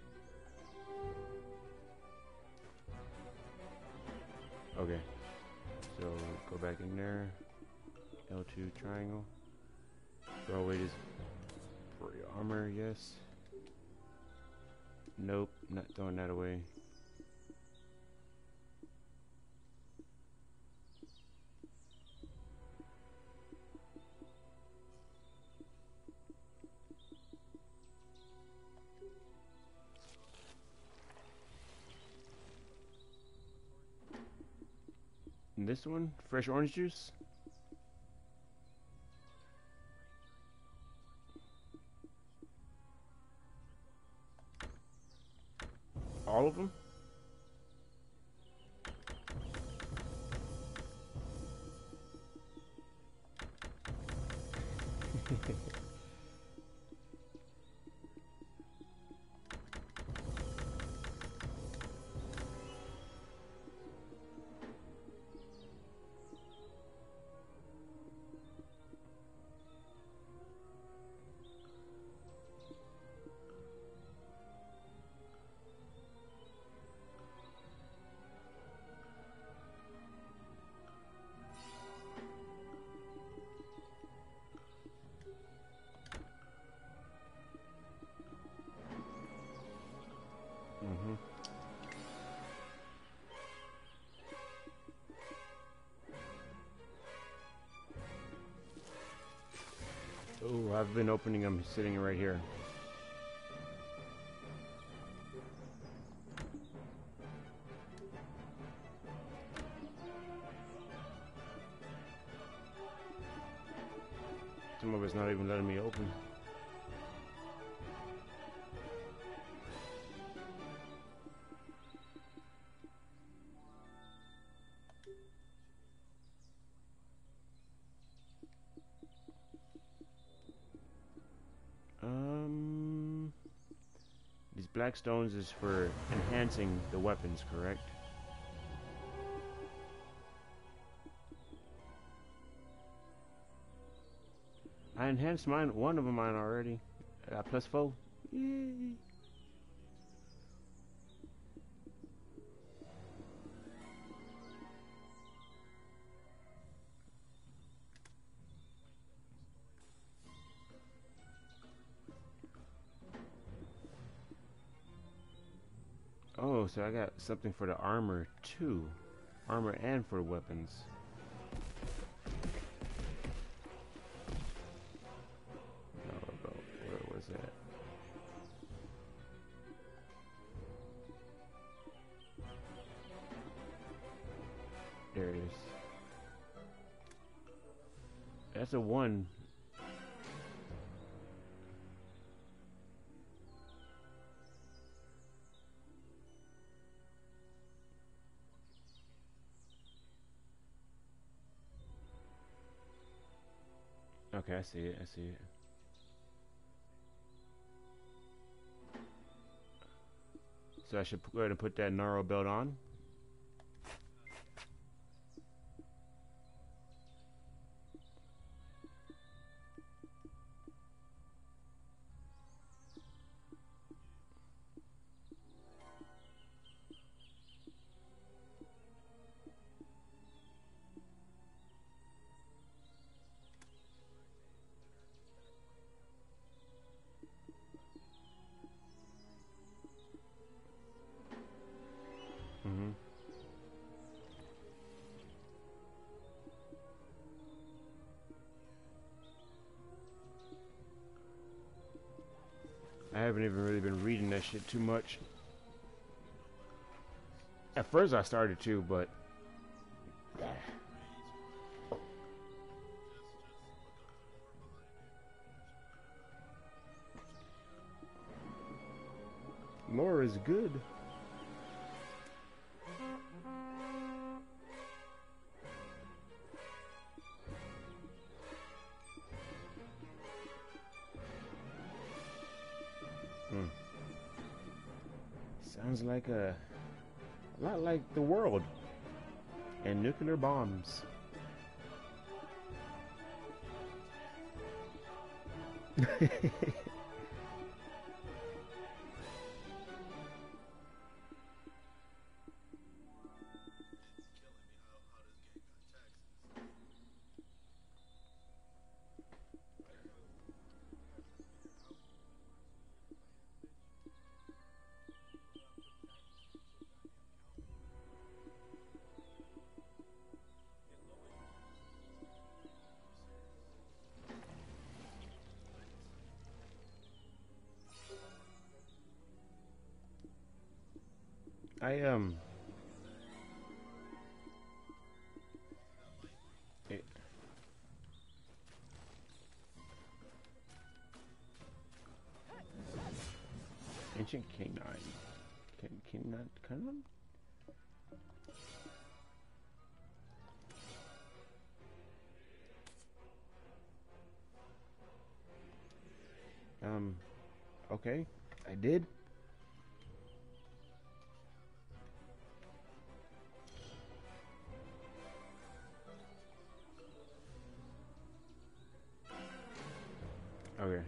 [SPEAKER 1] Okay. So go back in there. L two triangle. Throw away this for your armor, yes. Nope, not throwing that away. And this one, fresh orange juice. all of them? Mm-hmm. Oh, I've been opening them sitting right here. Some of it's not even letting me open. Um, these black stones is for enhancing the weapons, correct? I enhanced mine, one of them mine already. I got plus four. Yay. Oh, so I got something for the armor too. Armor and for weapons. No, bro, where was that? There it is. That's a one. Okay, I see it, I see it. So I should go ahead and put that Gnarl belt on. Mm-hmm. I haven't even really been reading that shit too much. At first I started to, but more is good. Hmm. Sounds like a, a lot like the world and nuclear bombs. I um it, Ancient Canine. Can Can you not come on? Um, okay, I did. Okay.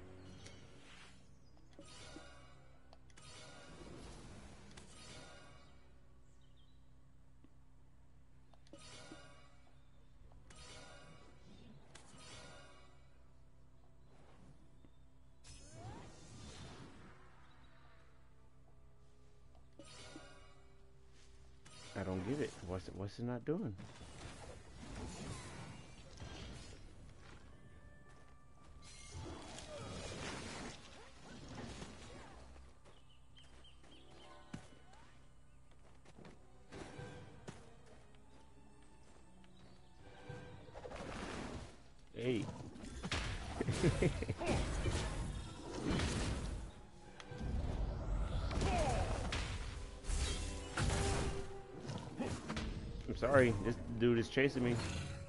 [SPEAKER 1] I don't get it. What's it, what's it not doing? Hey. I'm sorry, this dude is chasing me.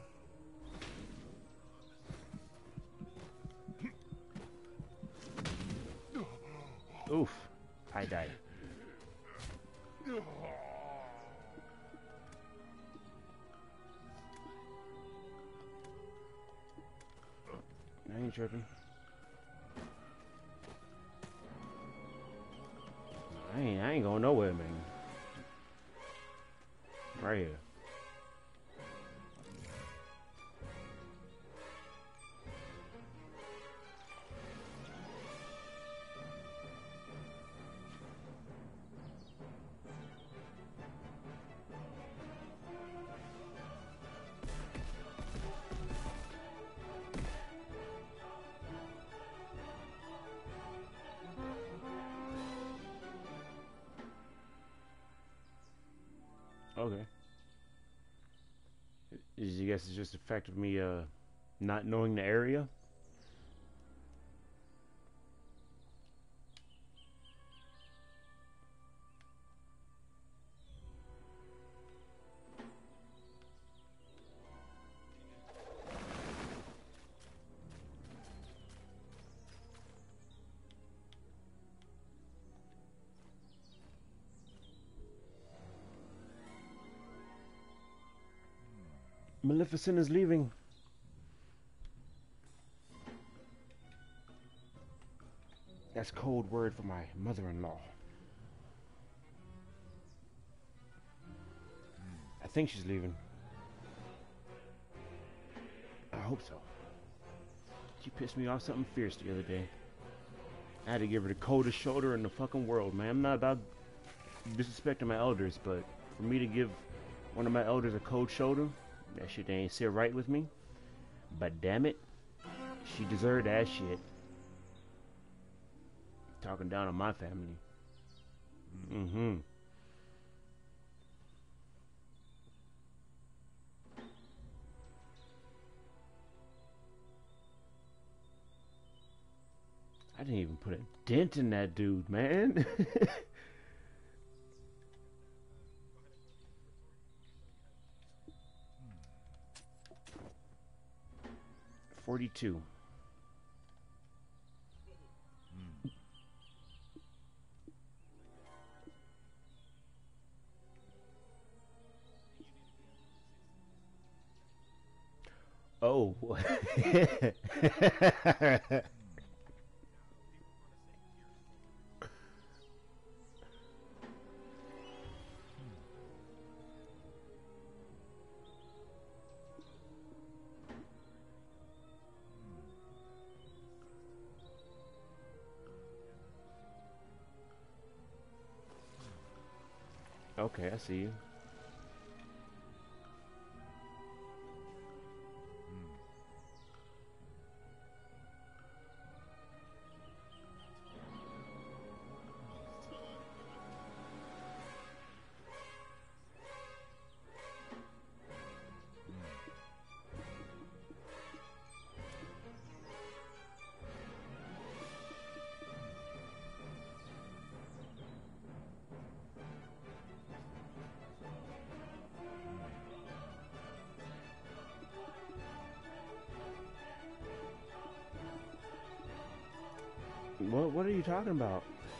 [SPEAKER 1] Oof, I died. I ain't tripping. I ain't, I ain't going nowhere, man. Right here. Okay. I guess it's just a fact of me uh not knowing the area. Maleficent is leaving. That's code word for my mother-in-law. I think she's leaving. I hope so. She pissed me off something fierce the other day. I had to give her the coldest shoulder in the fucking world, man. I'm not about disrespecting my elders, but for me to give one of my elders a cold shoulder, that shit ain't sit right with me. But damn it, she deserved that shit. Talking down on my family. Mm-hmm. I didn't even put a dent in that dude, man. Forty-two. Oh. Okay, I see you. What what are you talking about?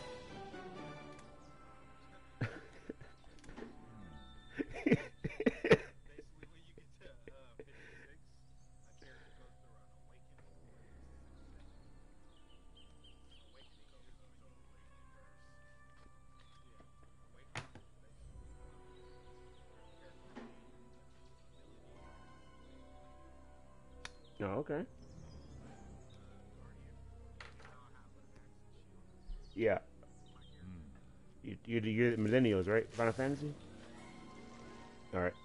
[SPEAKER 1] Oh, okay. Yeah. You you you're millennials, right? Final Fantasy. All right.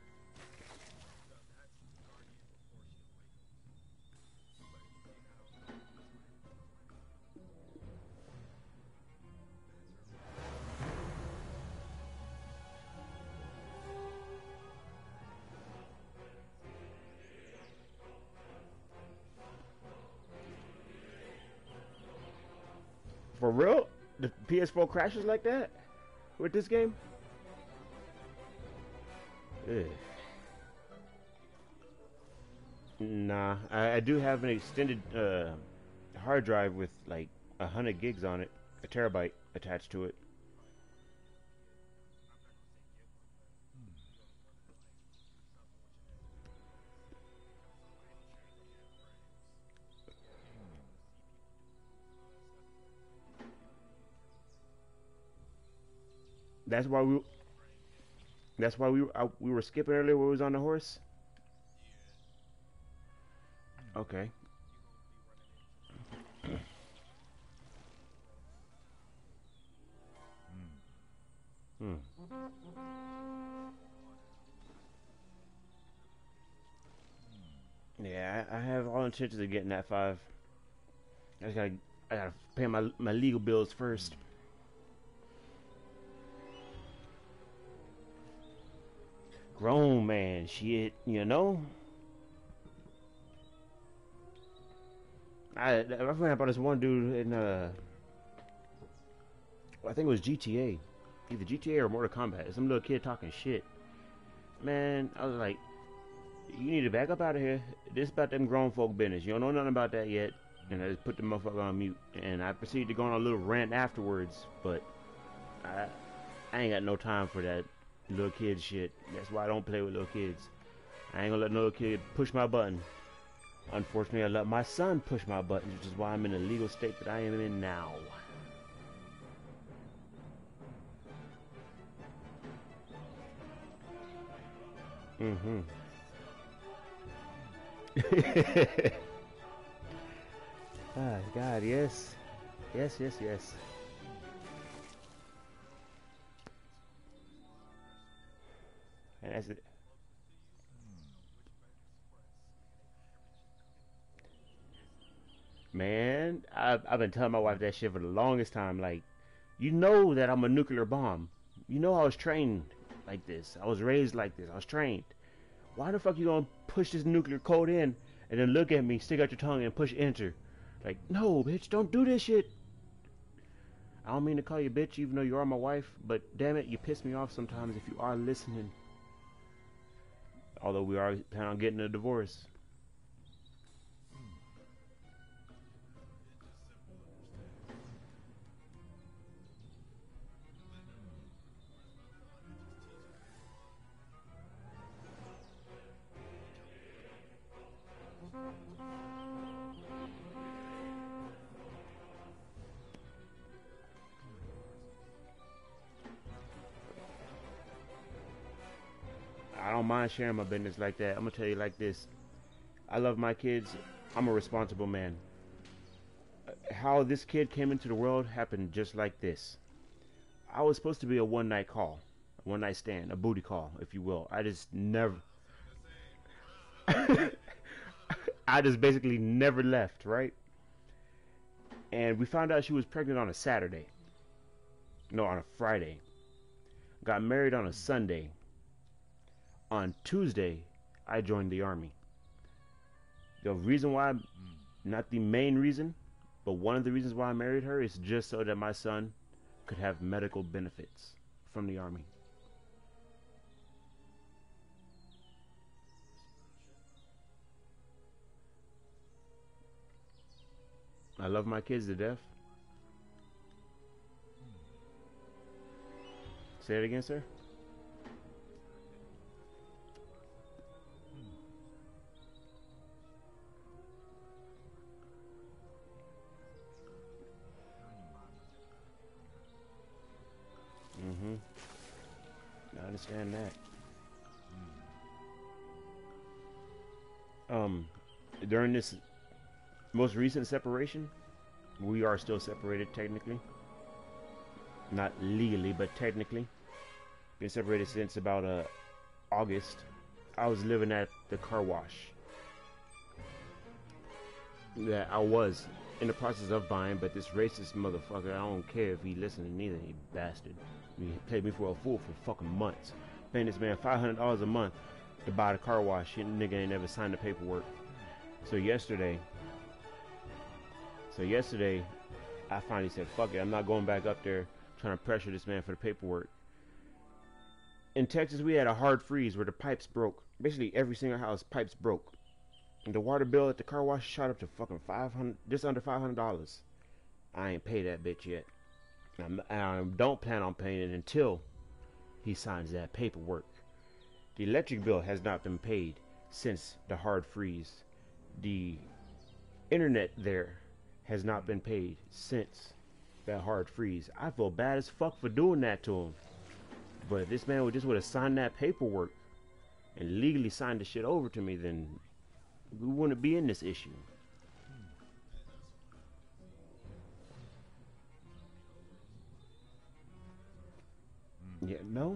[SPEAKER 1] For real? The P S four crashes like that with this game? Ugh. Nah, I, I do have an extended uh, hard drive with like a hundred gigs on it, a terabyte attached to it. That's why we. That's why we were, I, we were skipping earlier. Where we was on the horse. Okay. Hmm. Yeah, I, I have all intentions of getting that five. I just gotta, I gotta pay my my legal bills first. Grown man, shit, you know. I I found out about this one dude in uh, I think it was G T A, either G T A or Mortal Kombat. Some little kid talking shit. Man, I was like, you need to back up out of here. This about them grown folk business. You don't know nothing about that yet. And I just put the motherfucker on mute. And I proceeded to go on a little rant afterwards. But I, I ain't got no time for that little kid shit. That's why I don't play with little kids. I ain't gonna let no little kid push my button. Unfortunately, I let my son push my button, which is why I'm in the legal state that I am in now. Mm-hmm. Ah, God, yes. Yes, yes, yes. And that's it. Man, I've, I've been telling my wife that shit for the longest time. Like, you know that I'm a nuclear bomb. You know I was trained like this. I was raised like this. I was trained. Why the fuck you gonna push this nuclear code in and then look at me, stick out your tongue, and push enter? Like, no, bitch, don't do this shit. I don't mean to call you bitch, even though you are my wife, but damn it, you piss me off sometimes if you are listening. Although we are planning on getting a divorce. I don't mind sharing my business like that. I'm gonna tell you like this. I love my kids. I'm a responsible man. How this kid came into the world happened just like this. I was supposed to be a one night call, a one night stand, a booty call, if you will. I just never. I just basically never left, right? And we found out she was pregnant on a Saturday. No, on a Friday. Got married on a Sunday. On Tuesday, I joined the army. The reason why, not the main reason, but one of the reasons why I married her is just so that my son could have medical benefits from the army. I love my kids to death. Say it again, sir. Mm-hmm. I understand that. Um, during this most recent separation, we are still separated technically. Not legally, but technically. Been separated since about uh, August. I was living at the car wash that I was in the process of buying, but this racist motherfucker, I don't care if he listening neither, he bastard. He played me for a fool for fucking months. Paying this man five hundred dollars a month to buy the car wash. Shit, nigga ain't never signed the paperwork. So yesterday, so yesterday, I finally said, fuck it, I'm not going back up there trying to pressure this man for the paperwork. In Texas, we had a hard freeze where the pipes broke. Basically, every single house, pipes broke. And the water bill at the car wash shot up to fucking five hundred, just under five hundred dollars. I ain't paid that bitch yet. I'm, I don't plan on paying it until he signs that paperwork. The electric bill has not been paid since the hard freeze. The internet there has not been paid since that hard freeze. I feel bad as fuck for doing that to him. But if this man would just would have signed that paperwork and legally signed the shit over to me, then we wouldn't be in this issue. Yeah, no?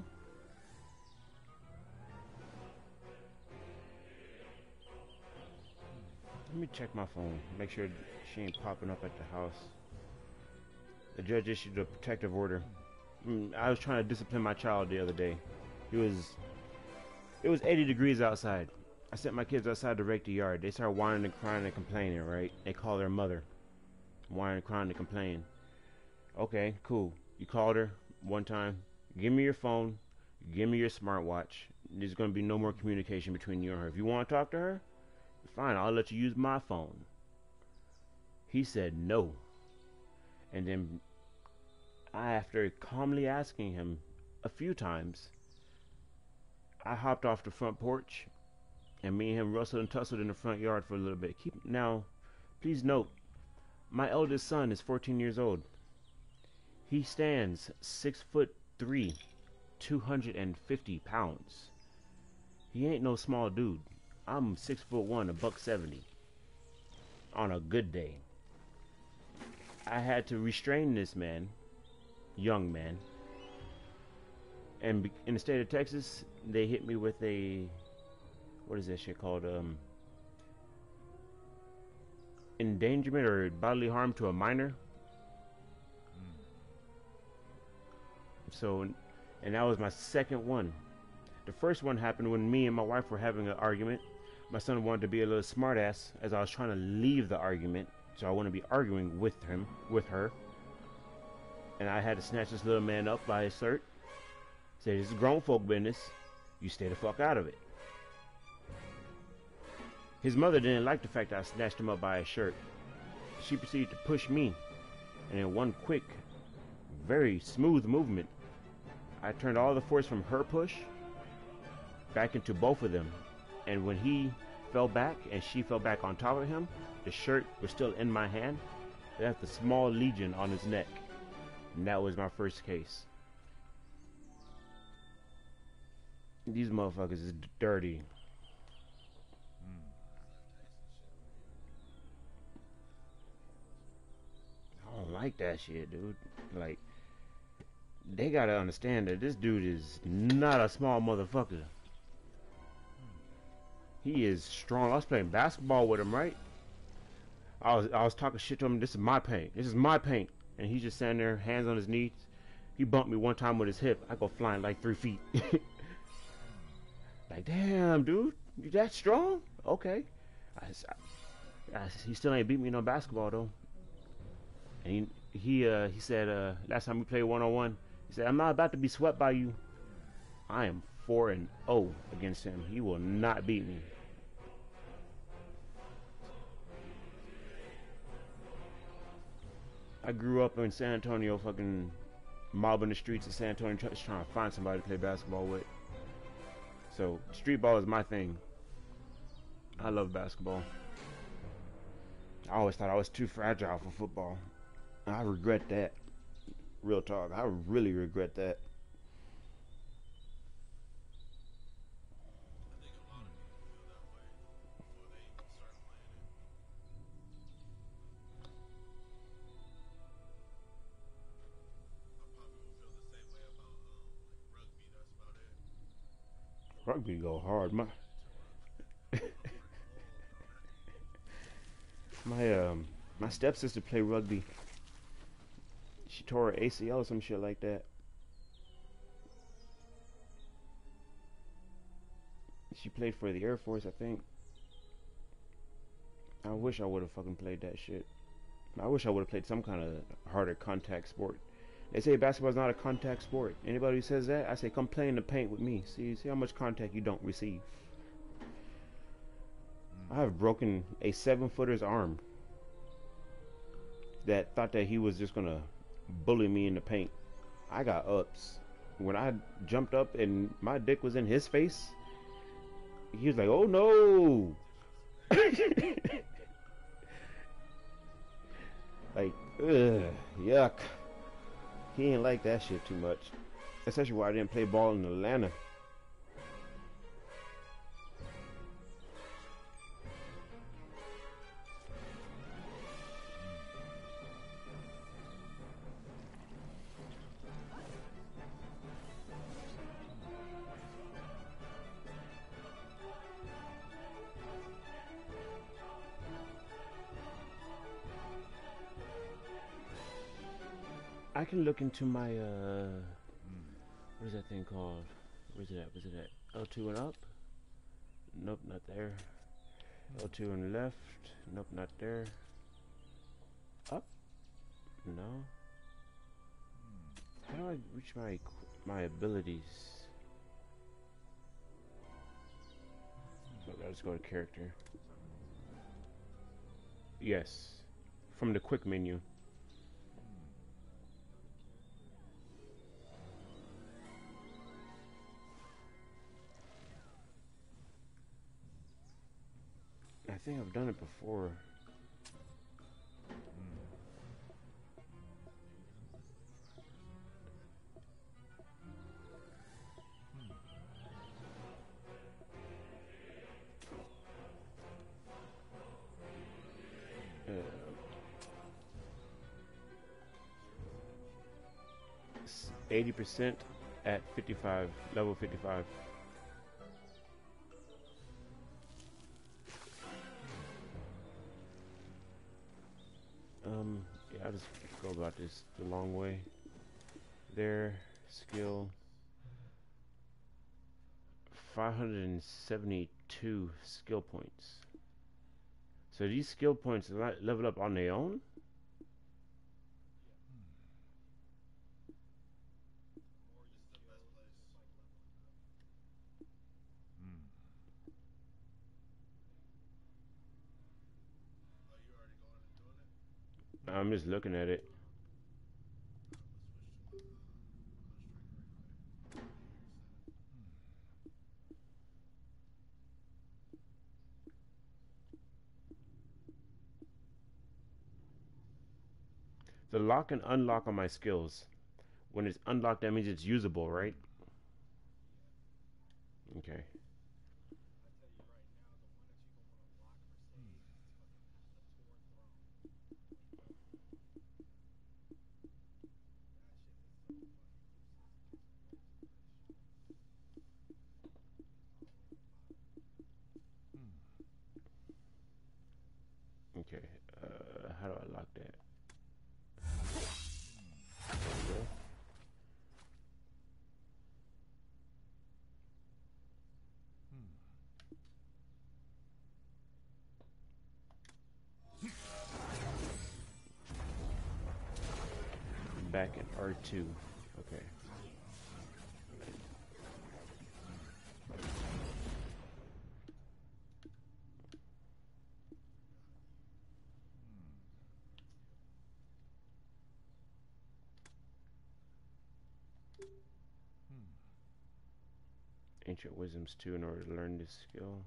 [SPEAKER 1] Let me check my phone. Make sure she ain't popping up at the house. The judge issued a protective order. Mm, I was trying to discipline my child the other day. It was, it was eighty degrees outside. I sent my kids outside to rake the yard. They start whining and crying and complaining, right? They call their mother. Whining, crying, and complaining. Okay, cool. You called her one time. Give me your phone. Give me your smartwatch. There's going to be no more communication between you and her. If you want to talk to her, fine, I'll let you use my phone. He said no. And then, I, after calmly asking him a few times, I hopped off the front porch, and me and him wrestled and tussled in the front yard for a little bit. Keep now, please note, my eldest son is fourteen years old. He stands six foot three, two hundred fifty pounds. He ain't no small dude. I'm six foot one, a buck seventy. On a good day, I had to restrain this man, young man. And be, in the state of Texas, they hit me with a, what is that shit called? Um, endangerment or bodily harm to a minor. So, and that was my second one. The first one happened when me and my wife were having an argument. My son wanted to be a little smartass as I was trying to leave the argument, so I wouldn't be arguing with him, with her. And I had to snatch this little man up by his shirt. Say, this is grown folk business. You stay the fuck out of it. His mother didn't like the fact that I snatched him up by his shirt. She proceeded to push me, and in one quick, very smooth movement, I turned all the force from her push back into both of them. And when he fell back and she fell back on top of him, the shirt was still in my hand. It left a small lesion on his neck. And that was my first case. These motherfuckers is dirty. I don't like that shit, dude. Like, they gotta understand that this dude is not a small motherfucker. He is strong. I was playing basketball with him, right? I was I was talking shit to him. This is my paint. This is my paint. And he's just standing there, hands on his knees. He bumped me one time with his hip. I go flying like three feet. Like, damn, dude, you that strong? Okay. I, I, I, he still ain't beat me no basketball though. And he he uh he said uh last time we played one on one, he said, I'm not about to be swept by you. I am four and oh against him. He will not beat me. I grew up in San Antonio, fucking mobbing the streets of San Antonio, just trying to find somebody to play basketball with. So street ball is my thing. I love basketball. I always thought I was too fragile for football. I regret that. Real talk. I really regret that. Rugby go hard. My my um my stepsister played rugby. She tore her A C L or some shit like that. She played for the Air Force, I think. I wish I would have fucking played that shit. I wish I would have played some kind of harder contact sport. They say basketball's not a contact sport. Anybody who says that, I say come play in the paint with me. See, see how much contact you don't receive. I have broken a seven footer's arm that thought that he was just gonna bully me in the paint. I got ups. When I jumped up and my dick was in his face, he was like, "Oh no!" Like, ugh, yuck. He ain't like that shit too much. Especially why I didn't play ball in Atlanta. I can look into my, uh, what is that thing called? Where's it at? Where's it at? L two and up? Nope, not there. L two and left? Nope, not there. Up? No. How do I reach my my abilities? So let's go to character. Yes, from the quick menu. I think I've done it before. eighty percent at fifty-five, level fifty-five. Um, yeah, I'll just go about this the long way. There, skill. five hundred seventy-two skill points. So these skill points level up on their own? I'm just looking at it. The lock and unlock on my skills. When it's unlocked, that means it's usable, right? Okay. Okay. Uh, how do I lock that? There we go. Back at R two. Okay. ancient wisdoms too in order to learn this skill.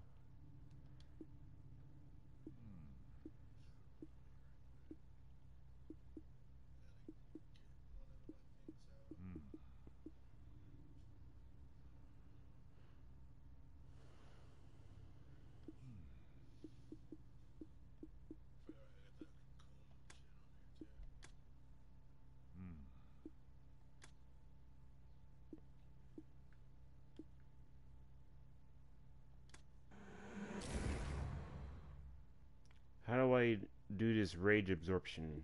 [SPEAKER 1] How do I do this rage absorption?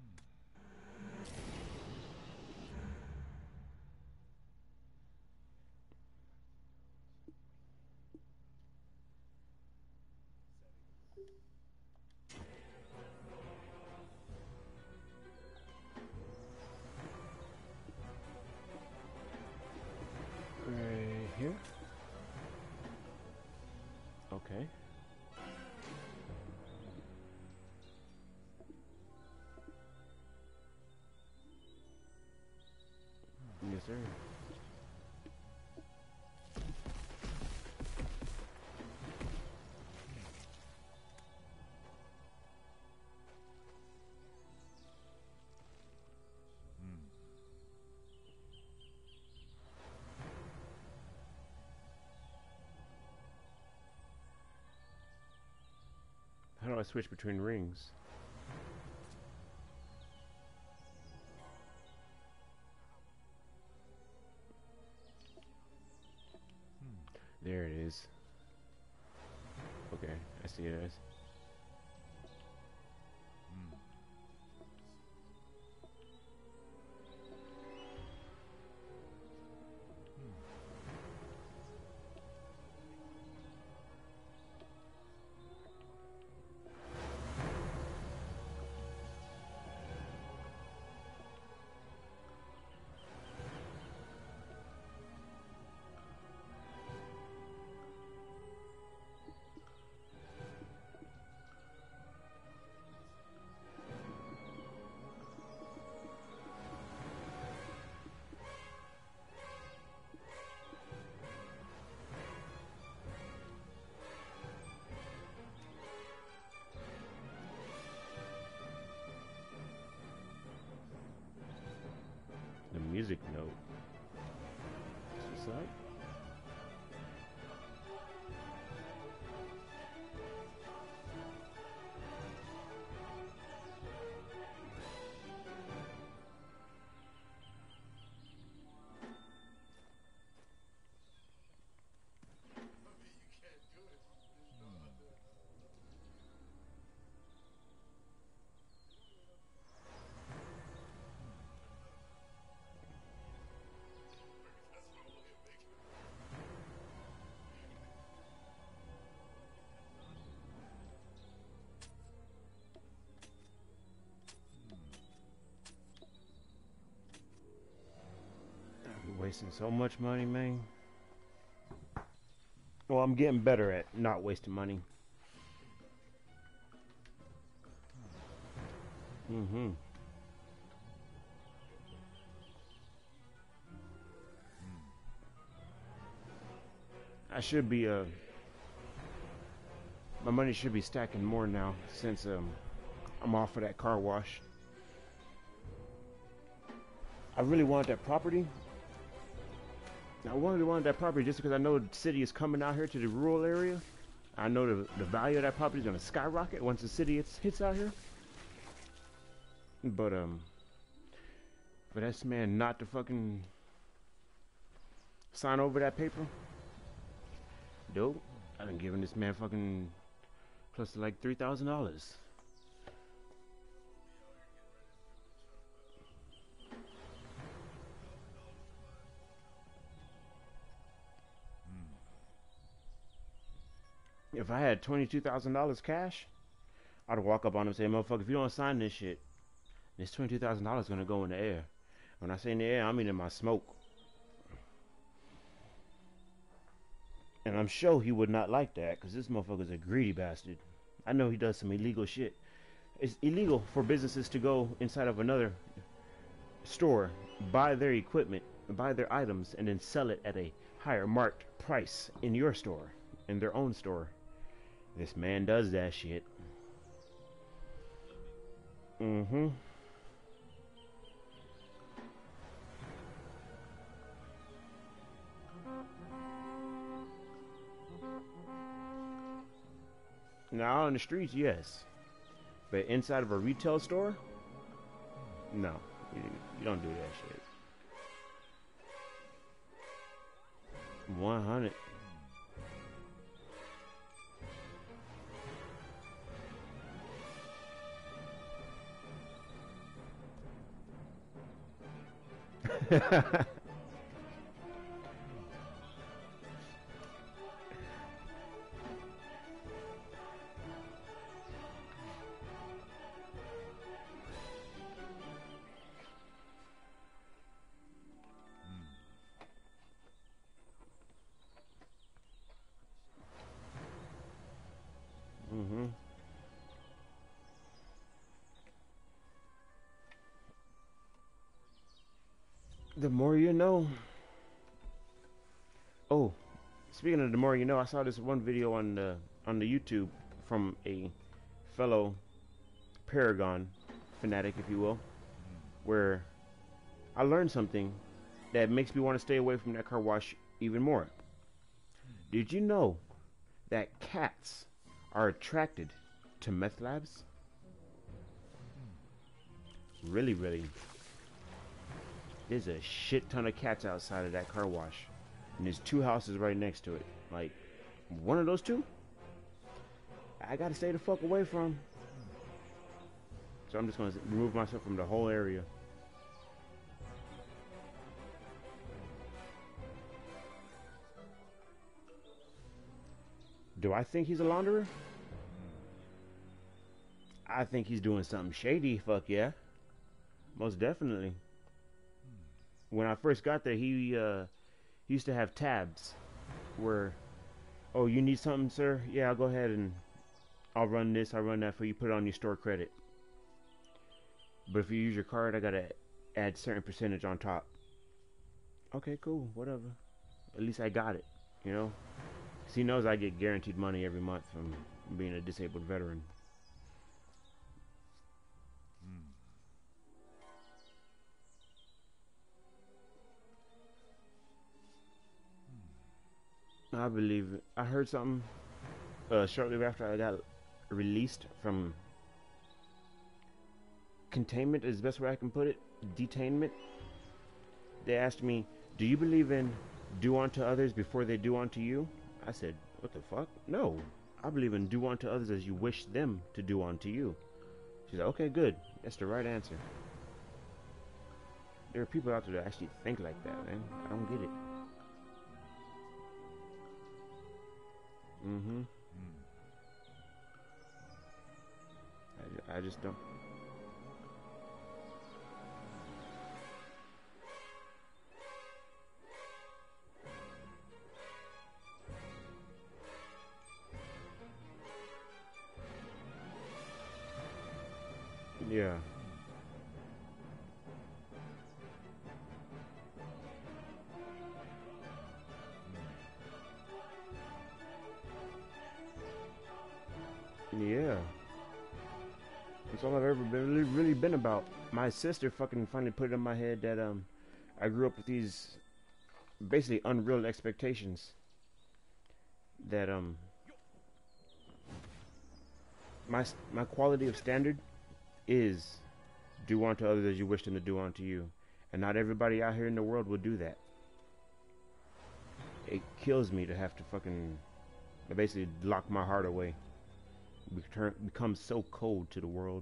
[SPEAKER 1] Right here? Okay. Yes, sir. How do I switch between rings? There it is. Okay, I see it as. The music note. What's up? I'm wasting so much money, man. Well, I'm getting better at not wasting money. Mm-hmm. I should be, uh... my money should be stacking more now since, um... I'm off of that car wash. I really want that property. I really wanted that property just because I know the city is coming out here to the rural area. I know the, the value of that property is going to skyrocket once the city hits, hits out here. But, um... for this man not to fucking sign over that paper, dope. I've been giving this man fucking close to like three thousand dollars. If I had twenty-two thousand dollars cash, I'd walk up on him and say, motherfucker, if you don't sign this shit, this twenty-two thousand dollars is going to go in the air. When I say in the air, I mean in my smoke. And I'm sure he would not like that, because this motherfucker's a greedy bastard. I know he does some illegal shit. It's illegal for businesses to go inside of another store, buy their equipment, buy their items, and then sell it at a higher marked price in your store, in their own store. This man does that shit. Mm-hmm. Now on the streets, yes, but inside of a retail store, no, you, you don't do that shit. One hundred. Mm-hmm. The more you know. Oh, speaking of the more you know, I saw this one video on the on the YouTube from a fellow Paragon fanatic, if you will, where I learned something that makes me want to stay away from that car wash even more. Did you know that cats are attracted to meth labs? Really, really. There's a shit ton of cats outside of that car wash. And there's two houses right next to it. Like, one of those two, I gotta stay the fuck away from. So I'm just gonna remove myself from the whole area. Do I think he's a launderer? I think he's doing something shady, fuck yeah. Most definitely. When I first got there, he uh, he used to have tabs where, oh, you need something, sir? Yeah, I'll go ahead and I'll run this, I'll run that for you, put it on your store credit. But if you use your card, I gotta add certain percentage on top. Okay, cool, whatever. At least I got it, you know? 'Cause he knows I get guaranteed money every month from being a disabled veteran. I believe it. I heard something uh, shortly after I got released from containment is the best way I can put it. Detainment. They asked me, do you believe in do unto others before they do unto you? I said, what the fuck? No. I believe in do unto others as you wish them to do unto you. She's like, okay, good. That's the right answer. There are people out there that actually think like that, man. I don't get it. Mm-hmm. I, I just don't. Yeah. Yeah. That's all I've ever been really, really been about. My sister fucking finally put it in my head that um I grew up with these basically unreal expectations that um my my quality of standard is do unto others as you wish them to do unto you, and not everybody out here in the world will do that. It kills me to have to fucking basically lock my heart away. Return, become so cold to the world.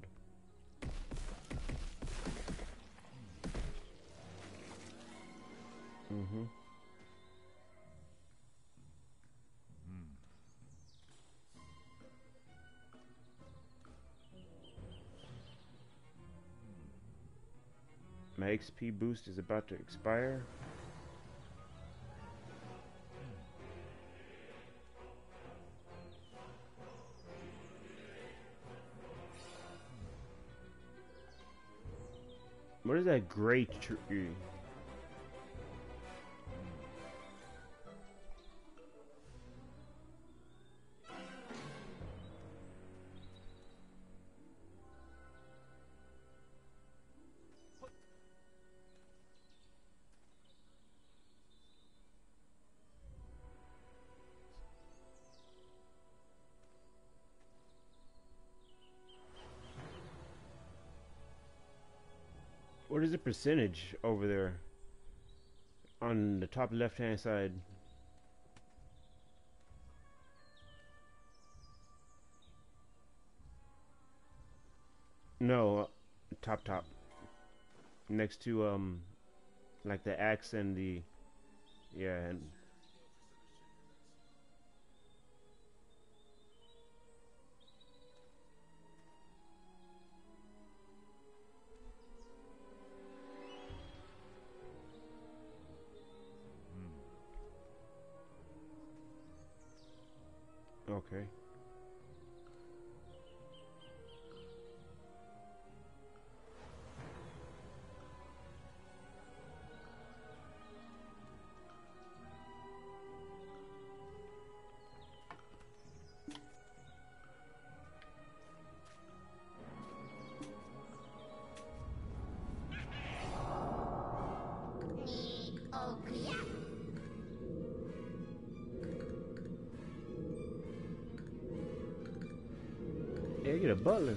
[SPEAKER 1] Mm-hmm. My X P boost is about to expire. What is that gray tree? What is the percentage over there on the top left hand side? No, uh, top top next to um like the axe and the yeah and okay. Yeah, get a butler.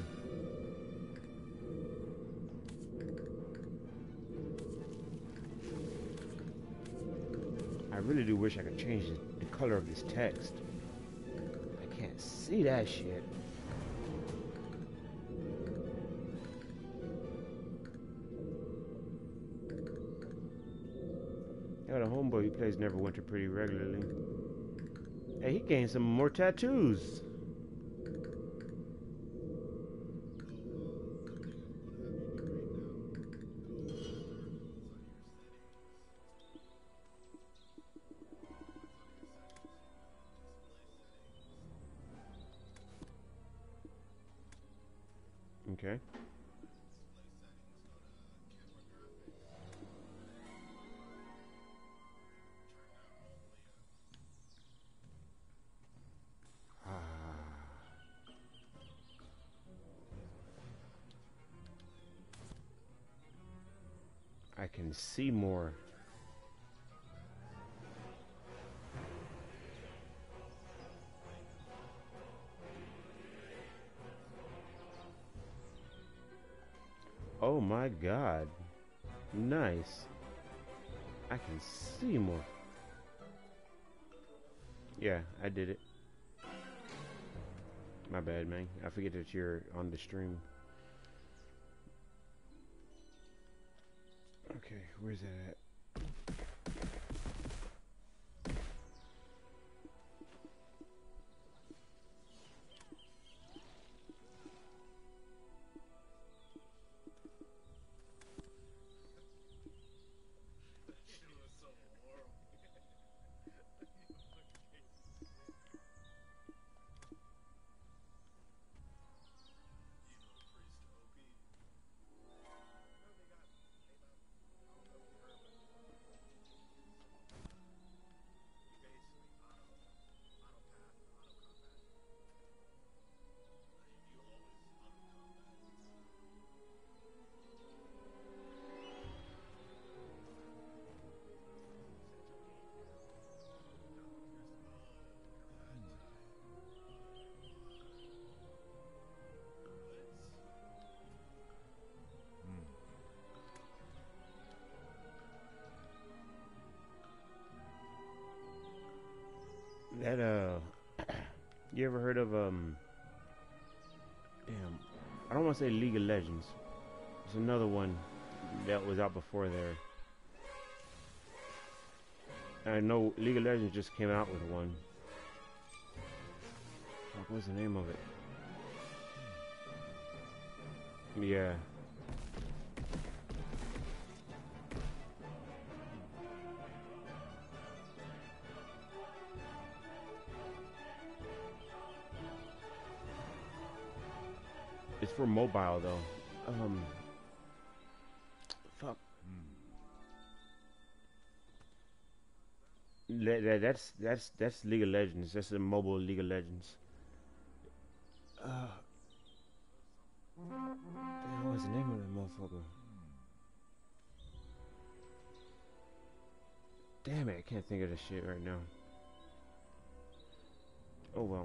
[SPEAKER 1] I really do wish I could change the, the color of this text. I can't see that shit. I got a homeboy who plays Neverwinter pretty regularly. Hey, he gained some more tattoos. Okay. Ah. I can see more. Oh my god. Nice. I can see more. Yeah, I did it. My bad, man. I forget that you're on the stream. Okay, where's that at? That uh you ever heard of um damn I don't want to say League of Legends. There's another one that was out before there. I know League of Legends just came out with one. What was the name of it? Yeah. It's for mobile though. Um fuck. That, that, that's that's that's League of Legends. That's a mobile League of Legends. Uh damn, what's the name of that motherfucker? Damn it, I can't think of this shit right now. Oh well.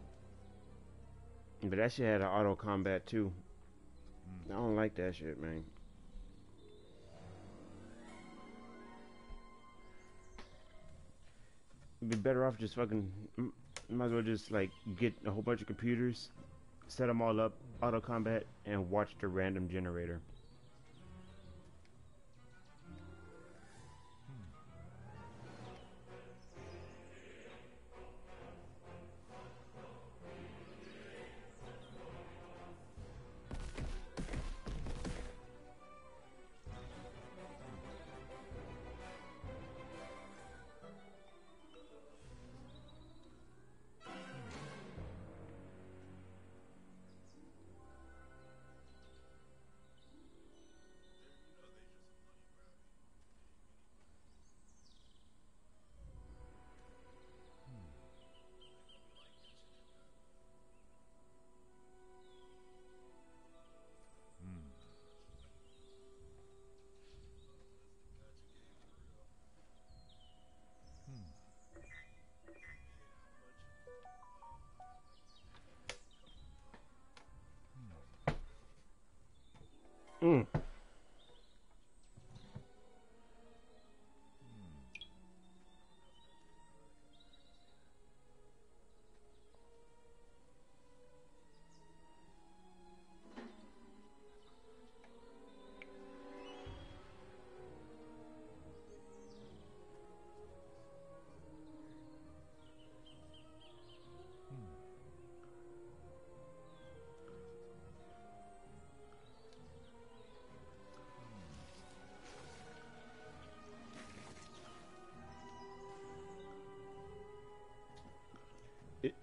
[SPEAKER 1] But that shit had an auto combat too. I don't like that shit, man. Be better off just fucking. m- Might as well just like get a whole bunch of computers, set them all up, auto combat, and watch the random generator. Mm. It,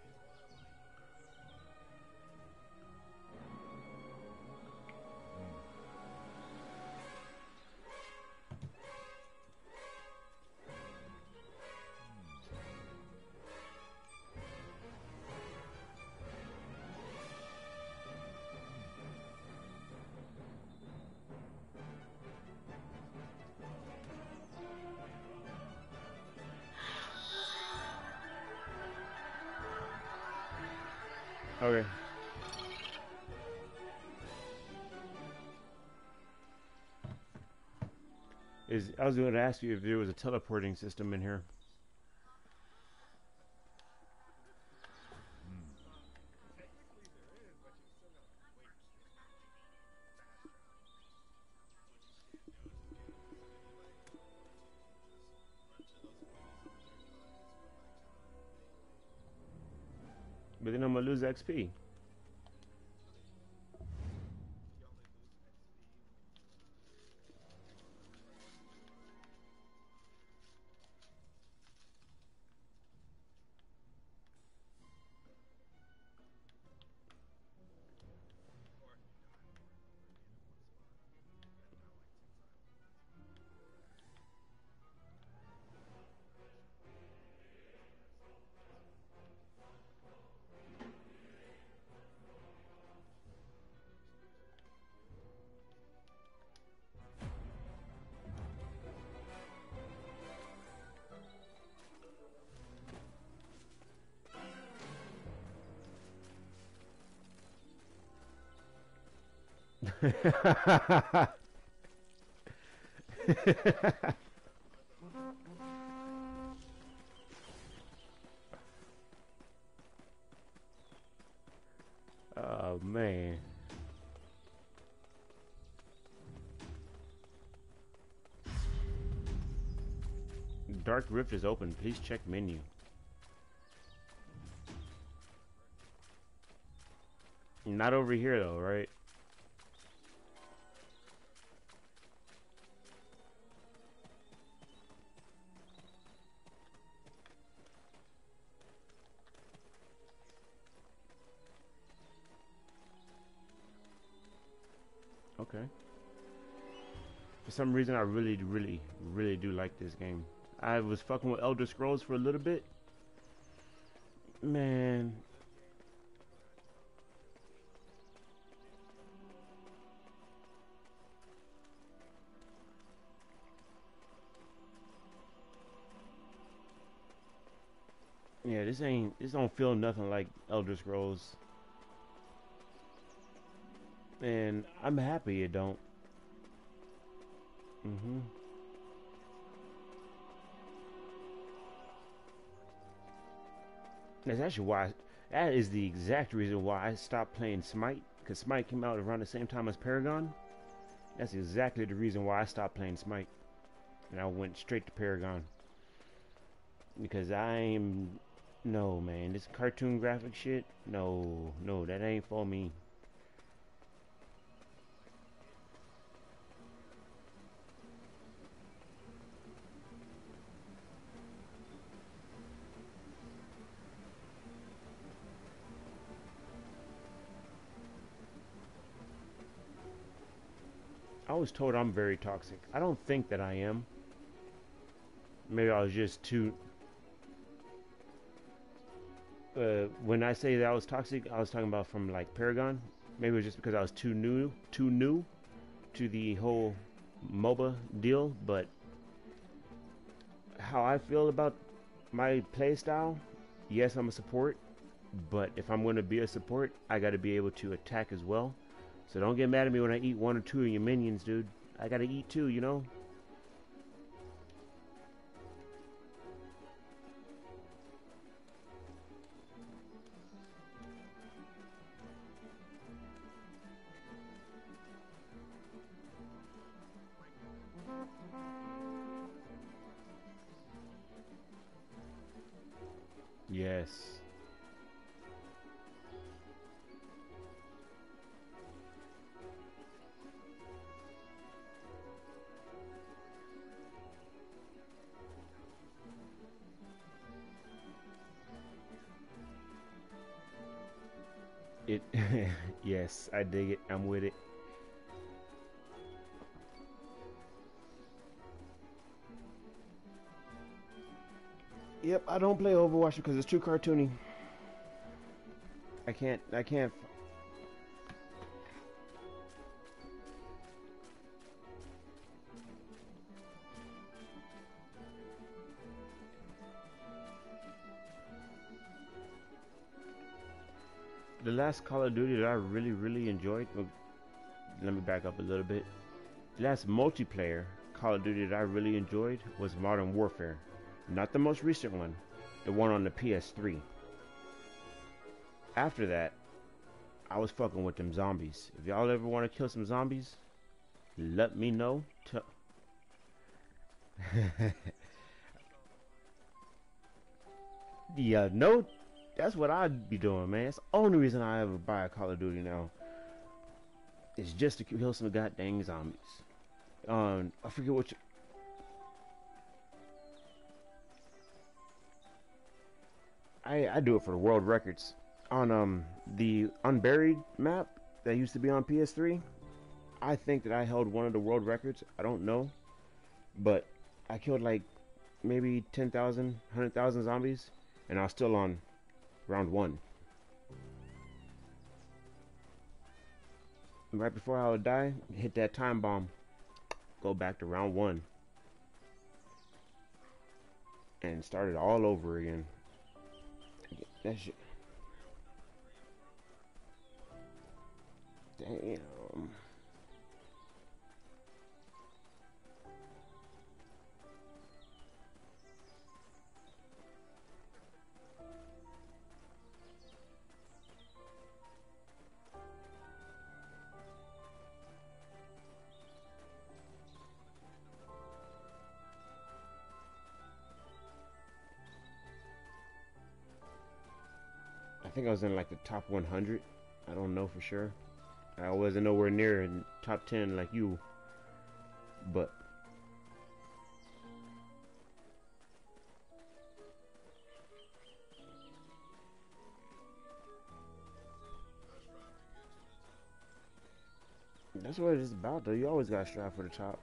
[SPEAKER 1] okay. Is I was going to ask you if there was a teleporting system in here, but then I'm gonna lose X P. Oh man. Dark Rift is open. Please check menu. Not over here though, right? Okay. For some reason, I really, really, really do like this game. I was fucking with Elder Scrolls for a little bit. Man. Yeah, this ain't, this don't feel nothing like Elder Scrolls. And I'm happy it don't. Mm-hmm. That's actually why. That is the exact reason why I stopped playing Smite. Because Smite came out around the same time as Paragon. That's exactly the reason why I stopped playing Smite. And I went straight to Paragon. Because I'm... No, man. This cartoon graphic shit? No. No, that ain't for me. I was told I'm very toxic. I don't think that I am. Maybe I was just too... Uh, when I say that I was toxic, I was talking about from like Paragon. Maybe it was just because I was too new, too new to the whole MOBA deal. But how I feel about my playstyle, yes, I'm a support. But if I'm going to be a support, I got to be able to attack as well. So don't get mad at me when I eat one or two of your minions, dude. I got to eat too, you know? Yes. It. Yes, I dig it. I'm with it. Yep, I don't play Overwatch because it's too cartoony. I can't. I can't. The last Call of Duty that I really, really enjoyed. Well, let me back up a little bit. The last multiplayer Call of Duty that I really enjoyed was Modern Warfare. Not the most recent one, the one on the P S three. After that, I was fucking with them zombies. If y'all ever want to kill some zombies, let me know. Yeah, no, that's what I'd be doing, man. It's the only reason I ever buy a Call of Duty now. Is just to kill some goddamn zombies. Um, I forget what you... I, I do it for the world records. On um the Unburied map that used to be on P S three, I think that I held one of the world records. I don't know. But I killed like maybe ten thousand, one hundred thousand zombies. And I was still on round one. And right before I would die, hit that time bomb. Go back to round one. And start it all over again. That shit. Damn. I think I was in like the top one hundred. I don't know for sure. I wasn't nowhere near in top ten like you. But that's what it's about, though. You always gotta strive for the top.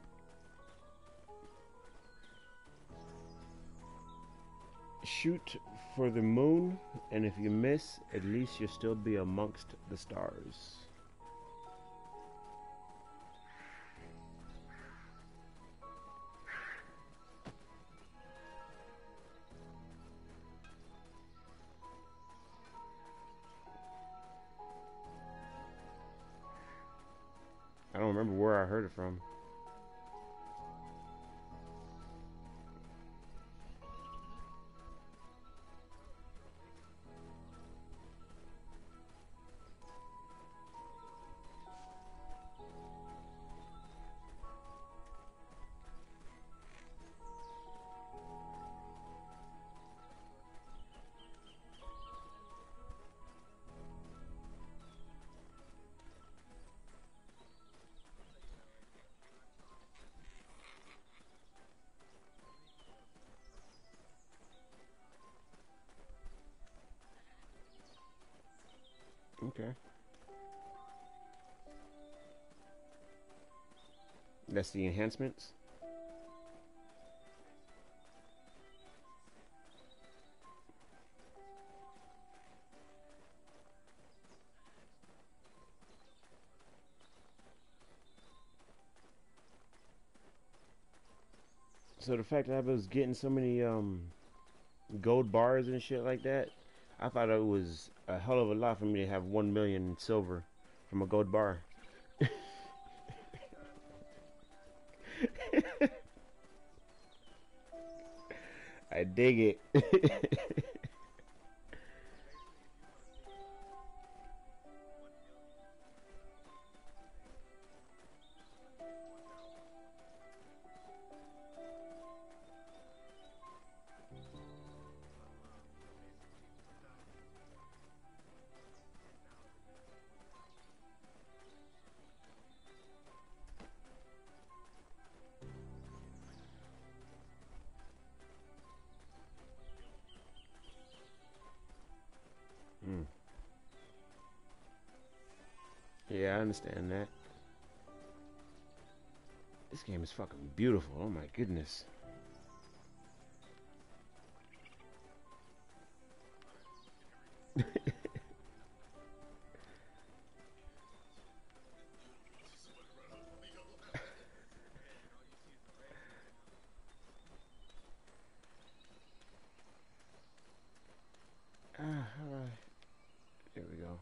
[SPEAKER 1] Shoot for the moon, and if you miss, at least you'll still be amongst the stars. I don't remember where I heard it from. Okay. That's the enhancements. So the fact that I was getting so many um gold bars and shit like that, I thought it was a hell of a lot for me to have one million silver from a gold bar. I dig it. Mm. Yeah, I understand that. This game is fucking beautiful. Oh my goodness. Ah, all right. There we go.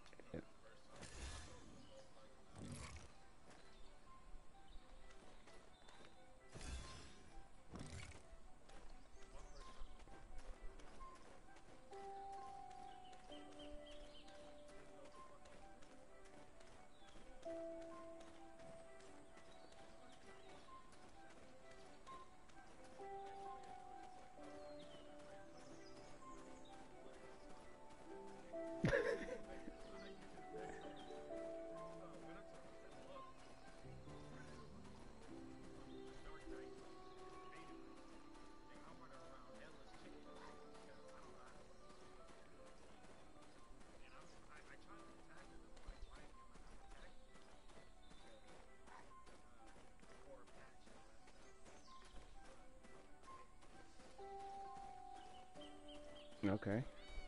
[SPEAKER 1] Okay.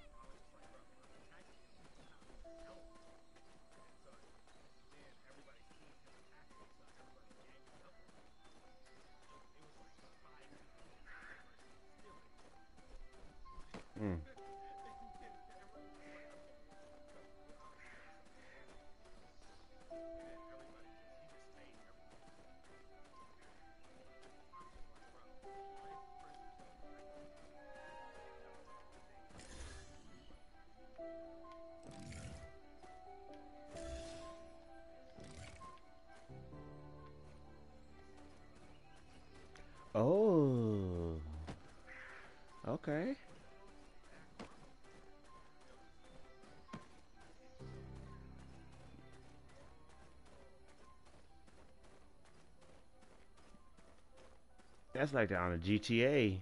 [SPEAKER 1] Mm. Oh. Okay. That's like that on a G T A.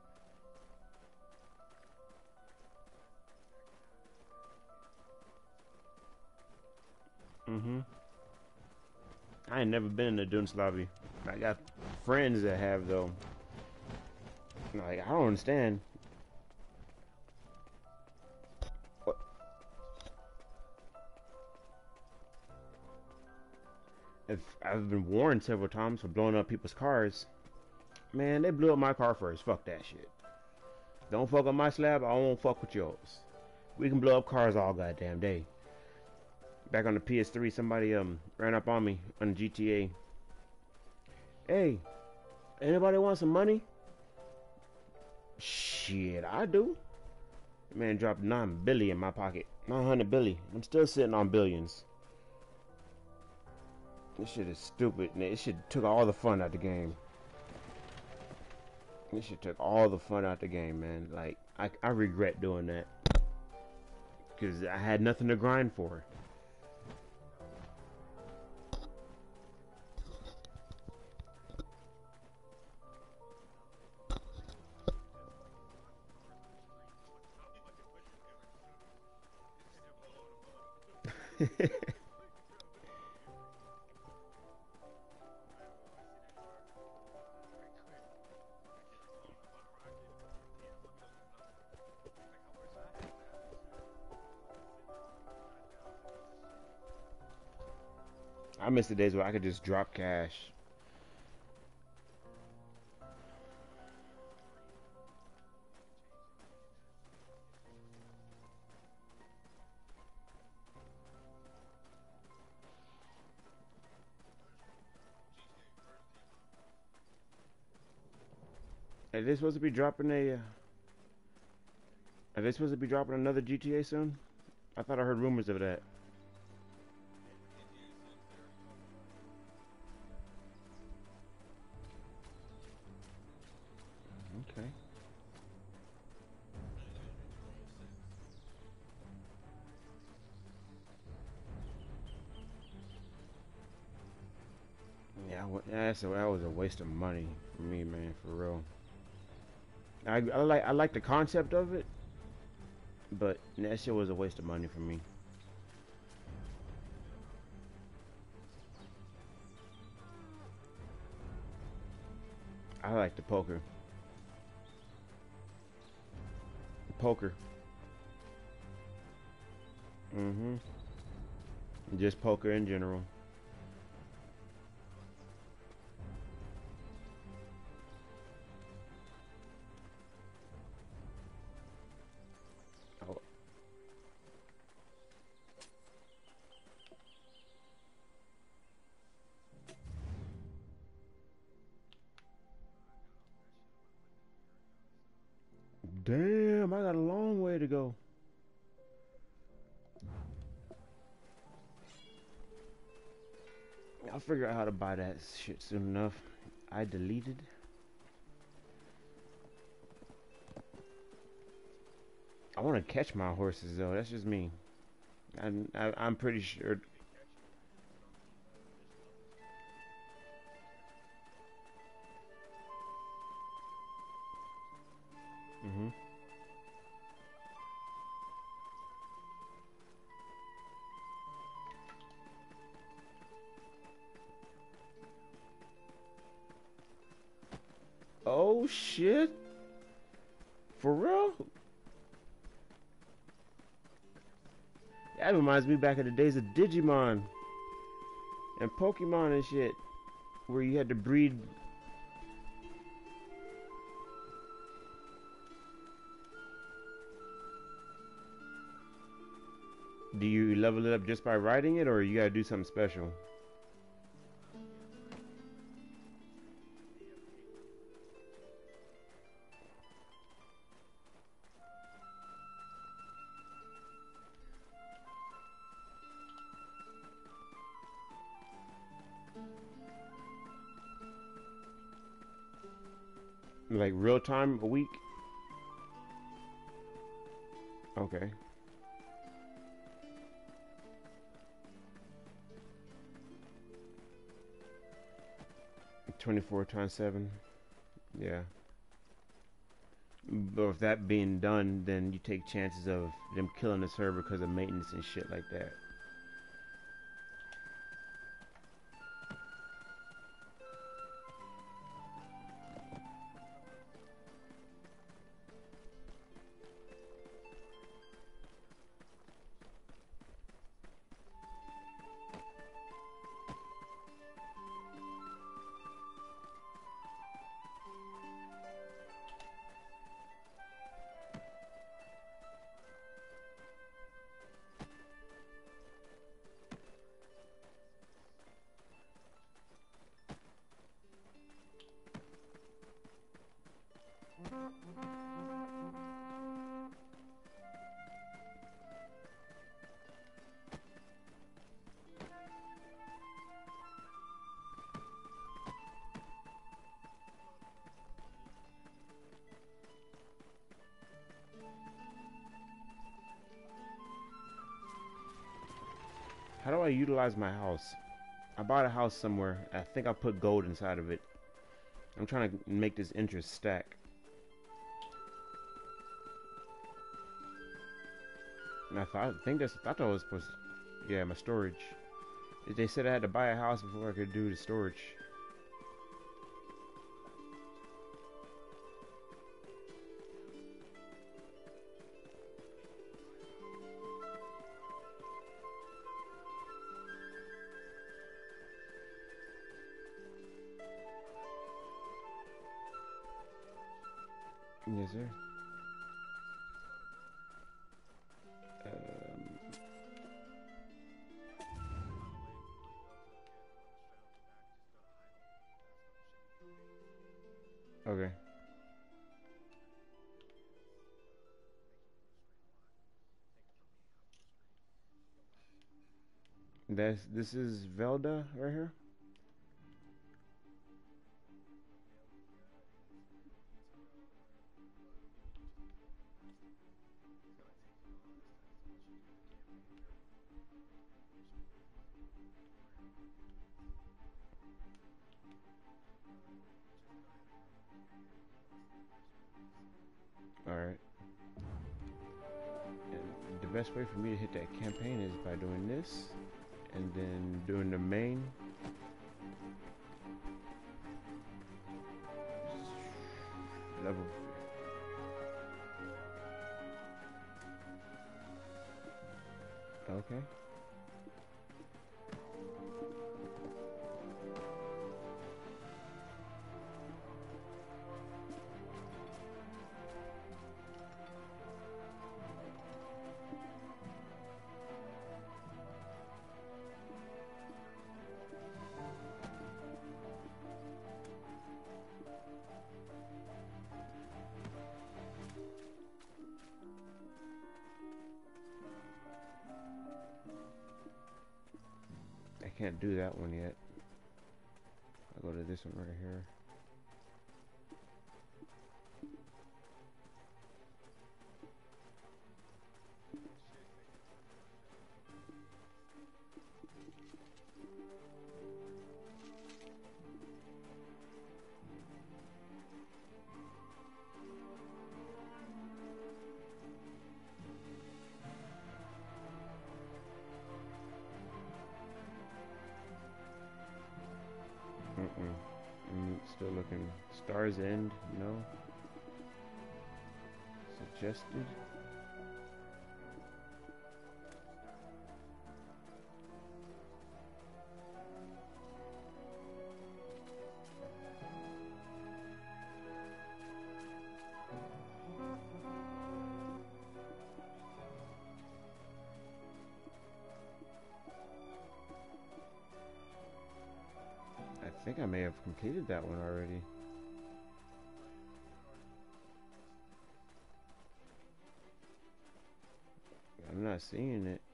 [SPEAKER 1] Mm-hmm. I ain't never been in the Dunes lobby. I got friends that have though. Like I don't understand. What? If I've been warned several times for blowing up people's cars. Man, they blew up my car first. Fuck that shit. Don't fuck up my slab. I won't fuck with yours. We can blow up cars all goddamn day. Back on the P S three, somebody um ran up on me on G T A. Hey, anybody want some money? Shit, I do. Man dropped nine billy in my pocket. Nine hundred billy. I'm still sitting on billions. This shit is stupid. This shit took all the fun out the game. This shit took all the fun out the game, man. Like I, I regret doing that because I had nothing to grind for. I miss the days where I could just drop cash. Are they supposed to be dropping a? Uh, are they supposed to be dropping another G T A soon? I thought I heard rumors of that. Okay. Yeah, that's a, that was a waste of money for me, man. For real. I, I like I like the concept of it, but that shit was a waste of money for me. I like the poker. Poker. Mm-hmm. Just poker in general. Oh, damn! I got a long way to go. I'll figure out how to buy that shit soon enough. I deleted. I want to catch my horses though. That's just me. I, I, I'm pretty sure. Hmm. Oh shit! For real? That reminds me back of the days of Digimon and Pokemon and shit, where you had to breed. Do you level it up just by riding it, or you gotta do something special? Like real time, a week? Okay. twenty-four times seven. Yeah. But with that being done, then you take chances of them killing the server because of maintenance and shit like that. How do I utilize my house? I bought a house somewhere. I think I put gold inside of it. I'm trying to make this interest stack. And I thought, I think that's, I thought it was supposed to, Yeah, my storage. They said I had to buy a house before I could do the storage. Yes, sir. Um, okay. That's this is Velda right here. All right. And the best way for me to hit that campaign is by doing this, and then doing the main. Level. Okay. I can't do that one yet. I'll go to this one right here. Mm-mm. I'm still looking. Stars End, no. Suggested. I think I may have completed that one already. I'm not seeing it.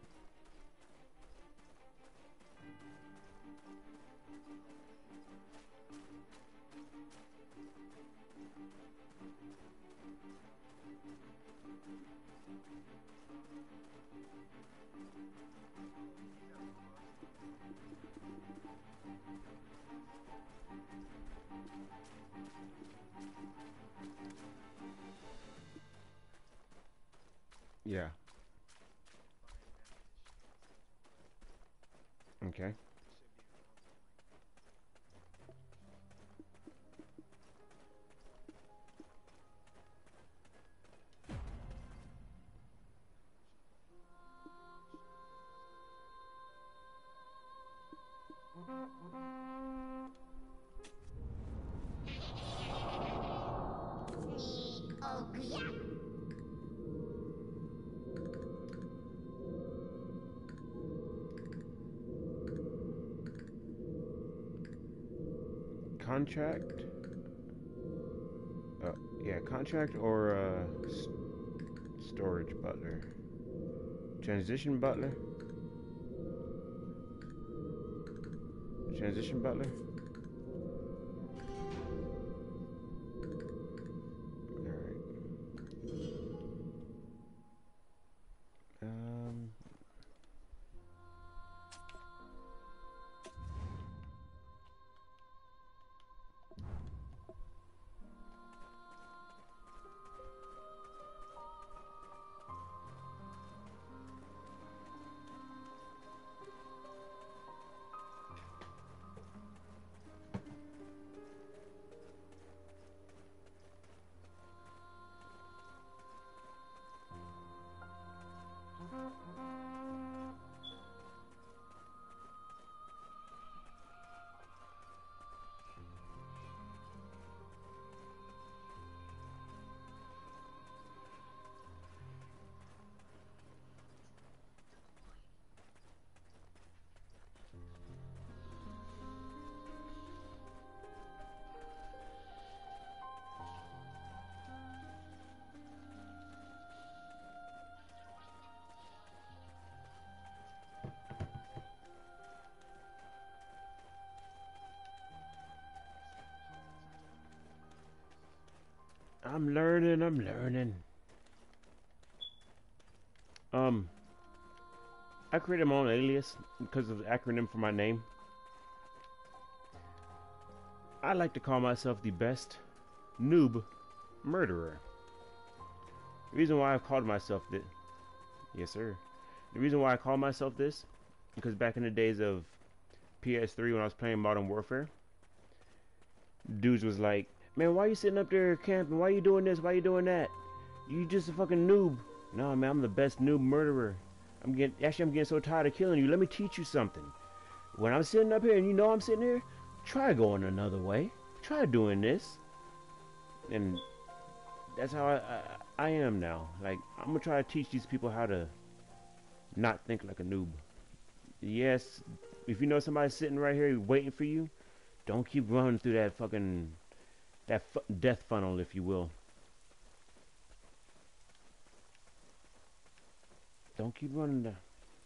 [SPEAKER 1] Yeah. Okay. Contract. Uh, yeah, contract or uh, s storage butler. Transition butler. Transition butler. Um, learning, I'm learning. Um, I created my own alias because of the acronym for my name. I like to call myself the best noob murderer. The reason why I've called myself this, yes sir. The reason why I call myself this, because back in the days of P S three when I was playing Modern Warfare, dudes was like, man, why you sitting up there camping? Why you doing this? Why you doing that? You just a fucking noob. No, man, I'm the best noob murderer. I'm getting, actually, I'm getting so tired of killing you. Let me teach you something. When I'm sitting up here and you know I'm sitting here, try going another way. Try doing this. And that's how I, I, I am now. Like, I'm gonna try to teach these people how to not think like a noob. Yes, if you know somebody's sitting right here waiting for you, don't keep running through that fucking, that fu death funnel, if you will. Don't keep running there.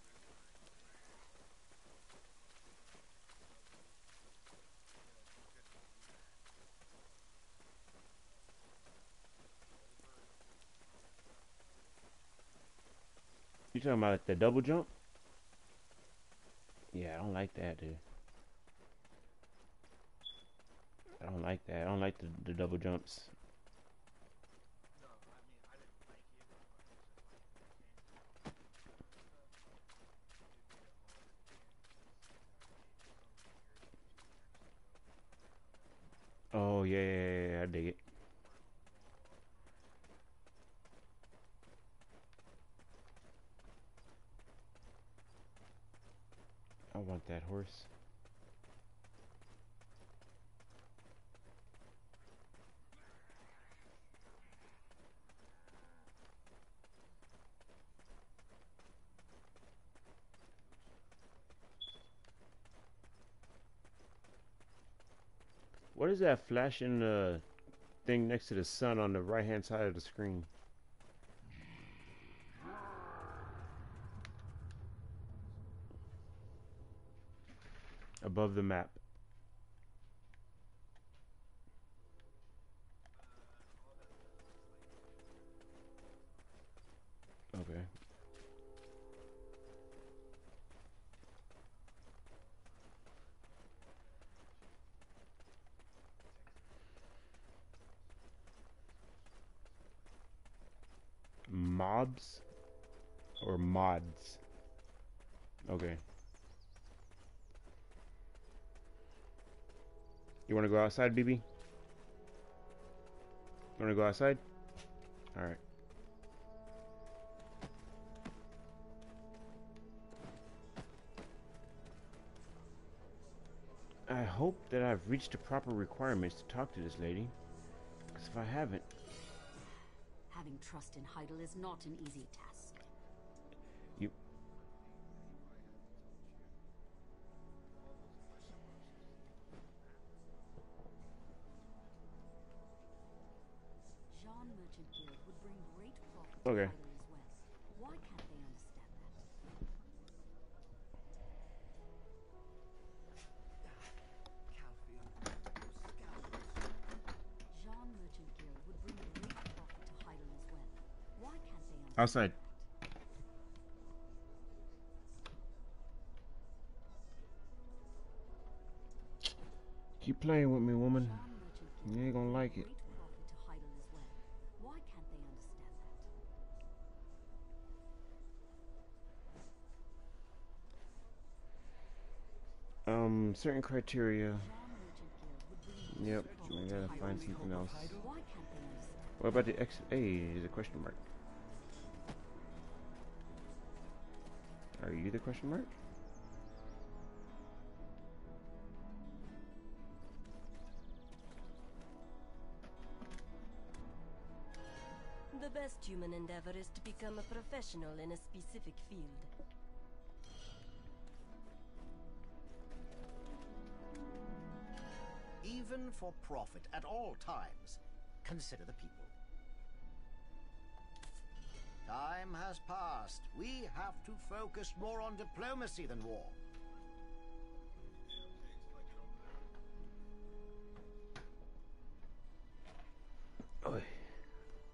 [SPEAKER 1] You talking about the double jump? Yeah, I don't like that, dude. I don't like that. I don't like the, the double jumps. Oh, yeah, yeah, yeah, yeah, I dig it. I want that horse. What is that flashing uh, thing next to the sun on the right hand side of the screen? Above the map. Okay. Mobs? Or mods? Okay. You wanna go outside, B B? You wanna go outside? Alright. I hope that I've reached the proper requirements to talk to this lady. Because if I haven't...
[SPEAKER 2] Having trust in Heidel is not an easy task.
[SPEAKER 1] You...
[SPEAKER 2] Jean Merchant Guild would bring great profit to
[SPEAKER 1] Okay.
[SPEAKER 2] Heidel as well. Why can't they understand that? Jean Merchant Guild would bring great profit to Heidel as well. Why can't they understand
[SPEAKER 1] Outside.
[SPEAKER 2] that?
[SPEAKER 1] Keep playing with me, woman.
[SPEAKER 2] Jean Merchant Guild
[SPEAKER 1] You ain't gonna
[SPEAKER 2] would
[SPEAKER 1] like
[SPEAKER 2] bring
[SPEAKER 1] it.
[SPEAKER 2] great profit to Heidel as well. Why can't they understand that?
[SPEAKER 1] Um, certain criteria.
[SPEAKER 2] Jean Merchant Guild would bring
[SPEAKER 1] Yep,
[SPEAKER 2] great
[SPEAKER 1] we
[SPEAKER 2] profit to
[SPEAKER 1] gotta
[SPEAKER 2] Heidel
[SPEAKER 1] find
[SPEAKER 2] as
[SPEAKER 1] something
[SPEAKER 2] well.
[SPEAKER 1] else.
[SPEAKER 2] Why can't they understand?
[SPEAKER 1] What about the X? Hey, there's a question mark. Are you the question mark?
[SPEAKER 3] The best human endeavor is to become a professional in a specific field.
[SPEAKER 4] Even for profit at all times, consider the people. Time has passed. We have to focus more on diplomacy than war.
[SPEAKER 1] Oi.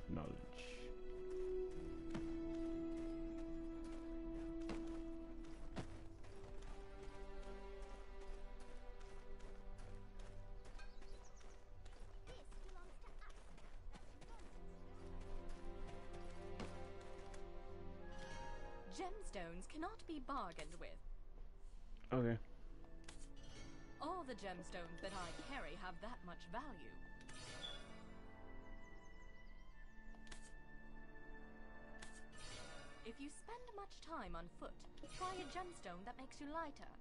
[SPEAKER 1] enough knowledge.
[SPEAKER 5] Gemstones cannot be bargained with.
[SPEAKER 1] Okay.
[SPEAKER 5] All the gemstones that I carry have that much value. If you spend much time on foot, try a gemstone that makes you lighter.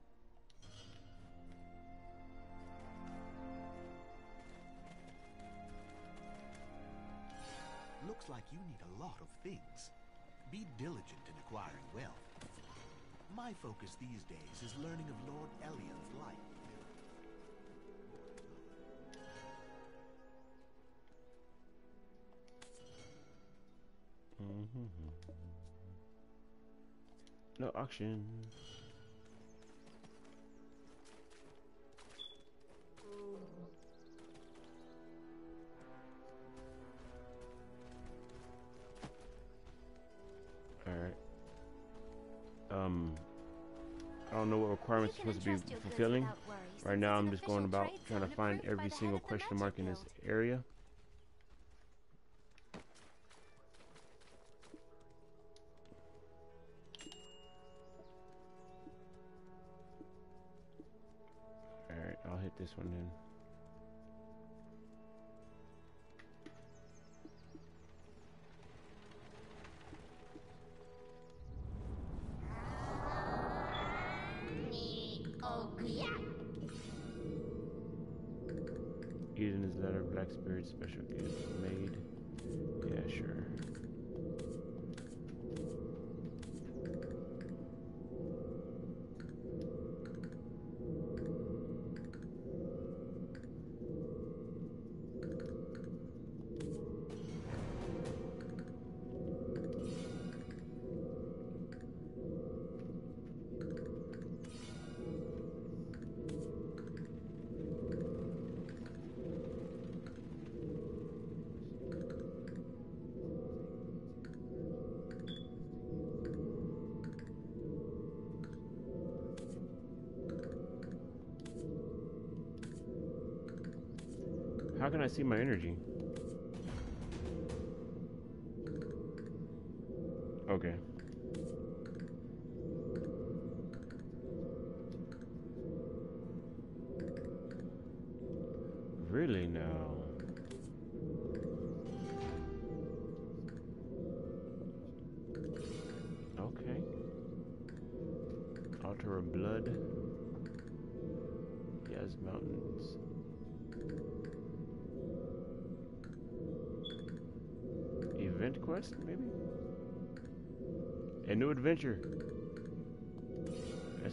[SPEAKER 6] Looks like you need a lot of things. Be diligent in acquiring wealth. My focus these days is learning of Lord Elyon's life.
[SPEAKER 1] Mm-hmm. No auction. Alright. Um, I don't know what requirements are supposed to be fulfilling. Right now I'm just going about trying to find every single question mark in this area. Alright, I'll hit this one then. Using his letter, Black Spirit special gift made. Yeah, sure. How can I see my energy? Okay. Really now? Okay. Altar of Blood. Yes, mountains. Event quest, maybe? A new adventure. That's...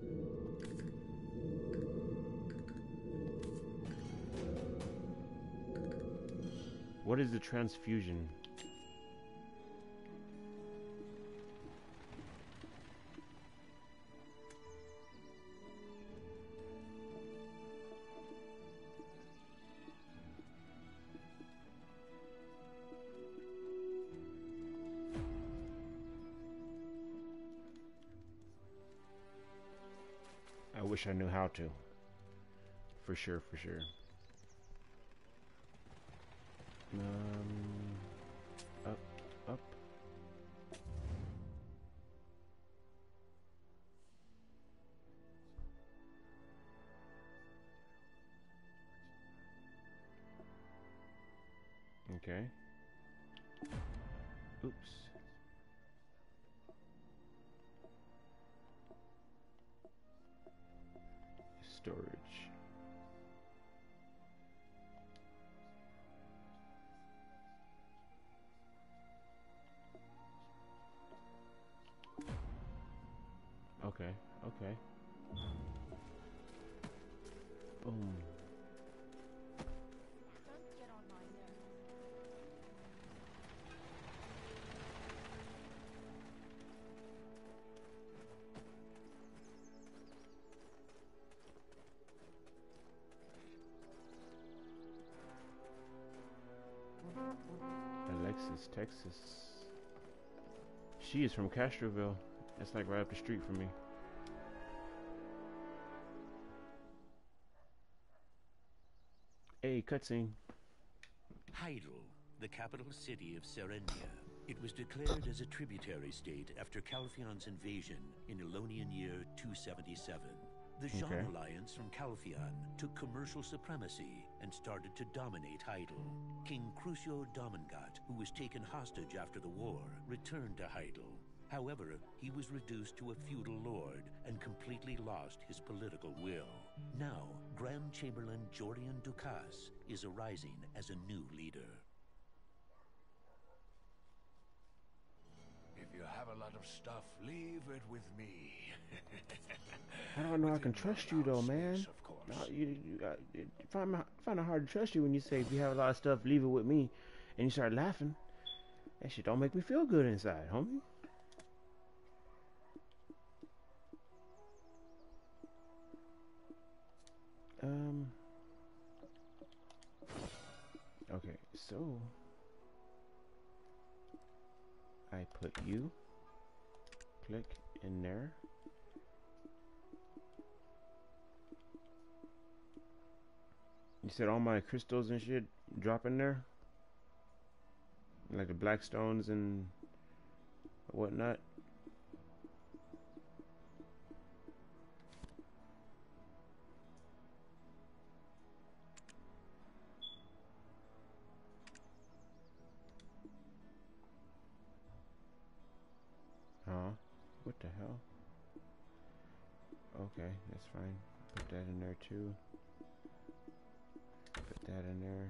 [SPEAKER 1] What is the transfusion? I wish I knew how to. For sure, for sure. Um, up, up. Okay. Oops. Storage. Okay, okay. Boom.
[SPEAKER 5] Don't get on my nerves.
[SPEAKER 1] Texas, Texas. She is from Castroville. That's like right up the street from me. Hey, cutscene.
[SPEAKER 7] Hydael, the capital city of Serenia. It was declared as a tributary state after Calphion's invasion in Elonian year two seventy-seven. The Jean
[SPEAKER 1] Okay.
[SPEAKER 7] Alliance from Calphion took commercial supremacy and started to dominate Hydael. King Crucio Domingat, who was taken hostage after the war, returned to Hydael. However, he was reduced to a feudal lord and completely lost his political will. Now, Grand Chamberlain Jordian Dukas is arising as a new leader.
[SPEAKER 6] If you have a lot of stuff, leave it with me.
[SPEAKER 1] I don't know I can
[SPEAKER 6] Within
[SPEAKER 1] trust
[SPEAKER 6] your
[SPEAKER 1] you though,
[SPEAKER 6] allowed
[SPEAKER 1] man.
[SPEAKER 6] space, of course.
[SPEAKER 1] No, you, you got, it, find, my, find it hard to trust you when you say if you have a lot of stuff, leave it with me, and you start laughing. That shit don't make me feel good inside, homie. Um. Okay, so I put you. Click in there. You said all my crystals and shit drop in there? Like the black stones and whatnot? Huh? What the hell? Okay, that's fine. Put that in there too. Put that in there.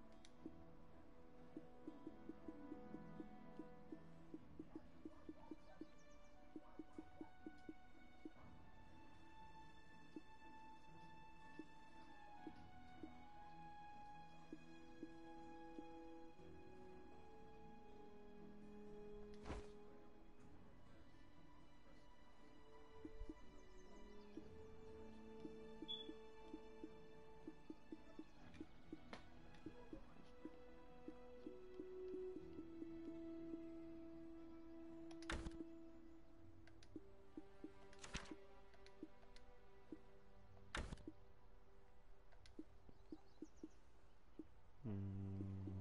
[SPEAKER 1] Hmm.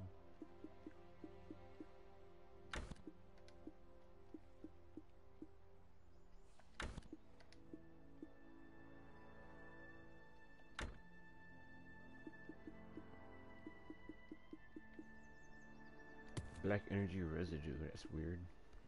[SPEAKER 1] Black energy residue, that's weird.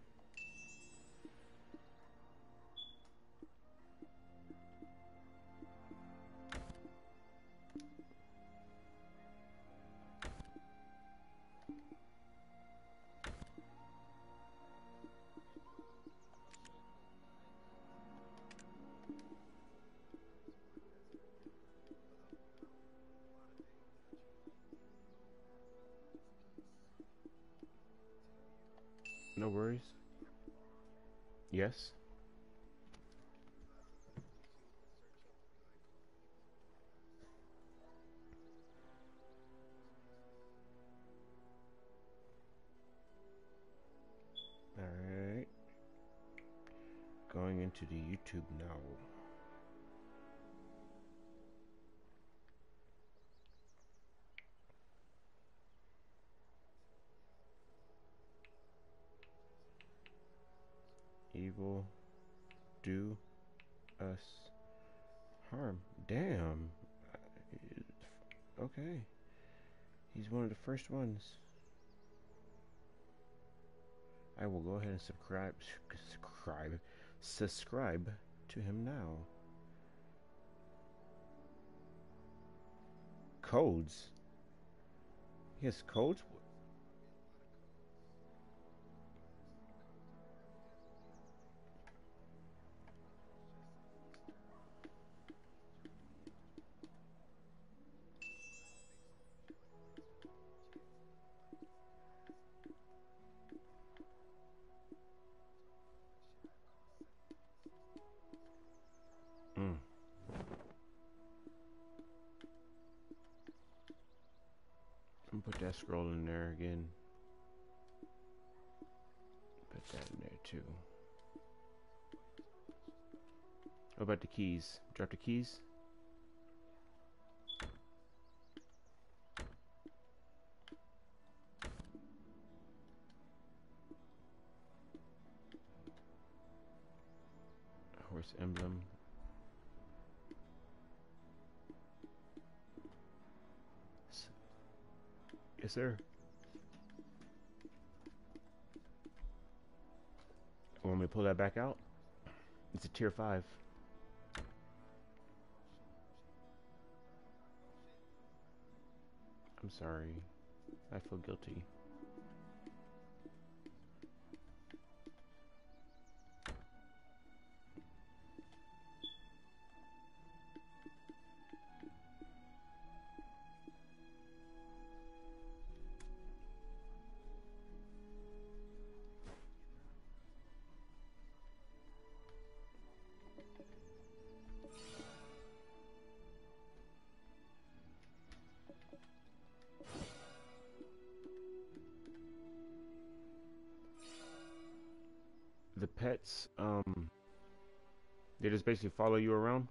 [SPEAKER 1] No worries. Yes. Alright. Going into the YouTube now. Evil do us harm. Damn. Okay. He's one of the first ones. I will go ahead and subscribe subscribe subscribe to him now. Codes. He has codes? Mm. I'm gonna put that scroll in there again. two. What about the keys? Drop the keys? Horse emblem. Yes, sir. Want me to pull that back out? It's a tier five. I'm sorry. I feel guilty. The pets, um, they just basically follow you around?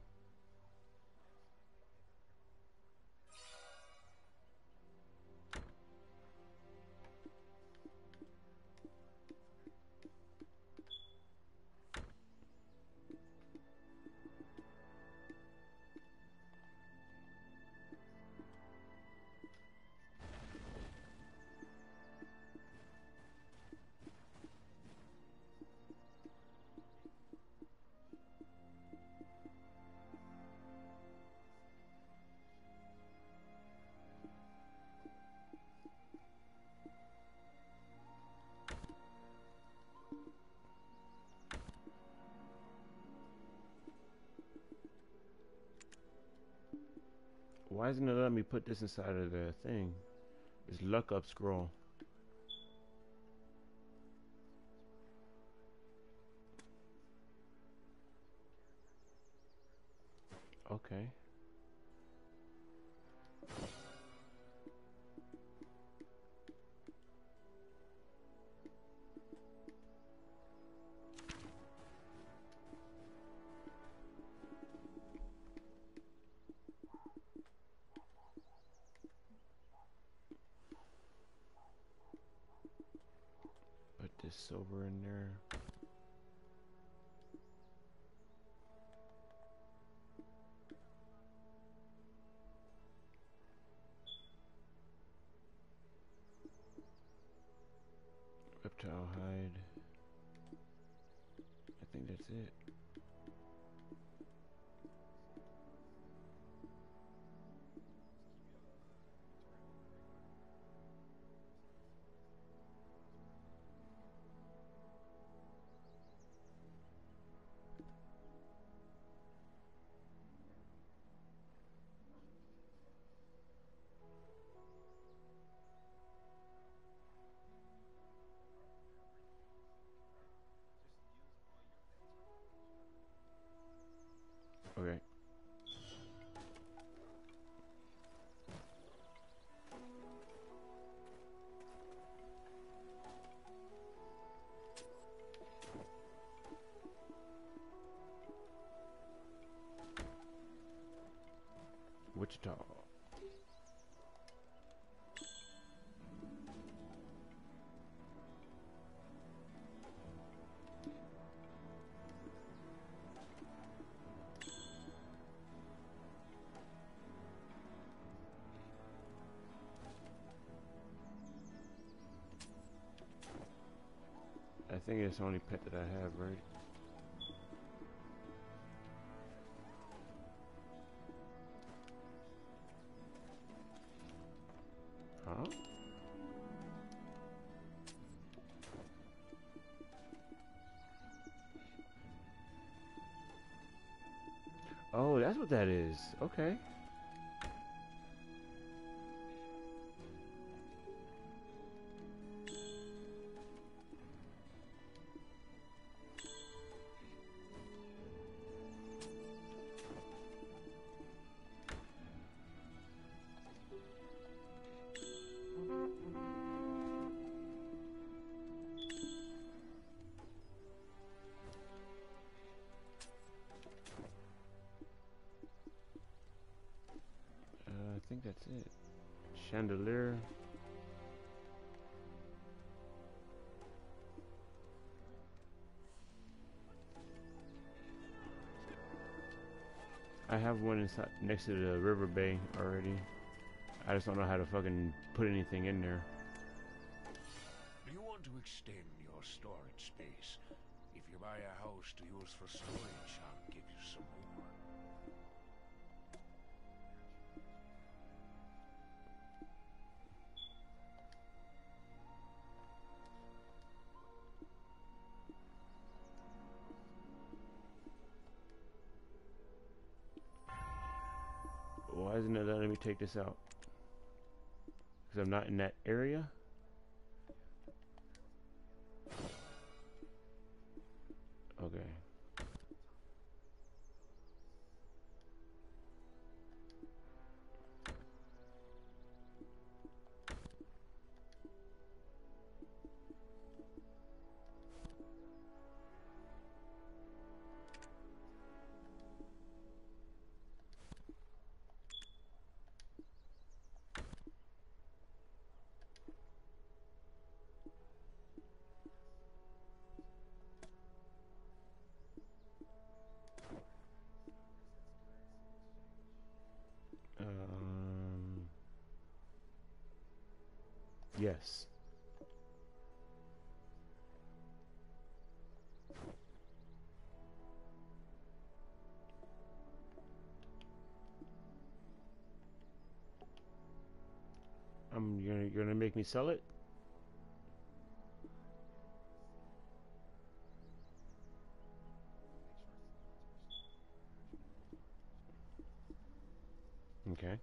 [SPEAKER 1] Why isn't it letting me put this inside of the thing? It's luck up scroll. Okay. Put this silver in there. Reptile hide. I think that's it. Okay. Wichita. I think it's the only pet that I have, right? Huh? Oh, that's what that is. Okay. that's it. Chandelier. I have one inside next to the river bay already. I just don't know how to fucking put anything in there.
[SPEAKER 8] Do you want to extend your storage space? If you buy a house to use for storage, I'll give you some more.
[SPEAKER 1] Why isn't it letting me take this out? Because I'm not in that area? Okay. Um, yes. I'm you're, you're gonna make me sell it? Okay.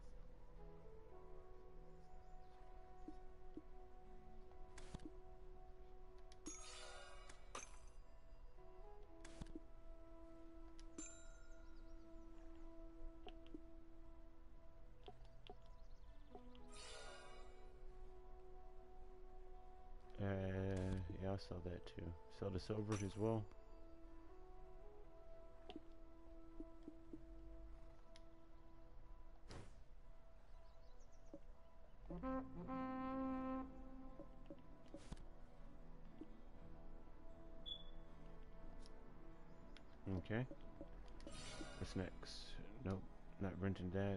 [SPEAKER 1] Uh, yeah, I'll sell that too. Sell the silver as well. Okay. What's next? Nope, not renting that.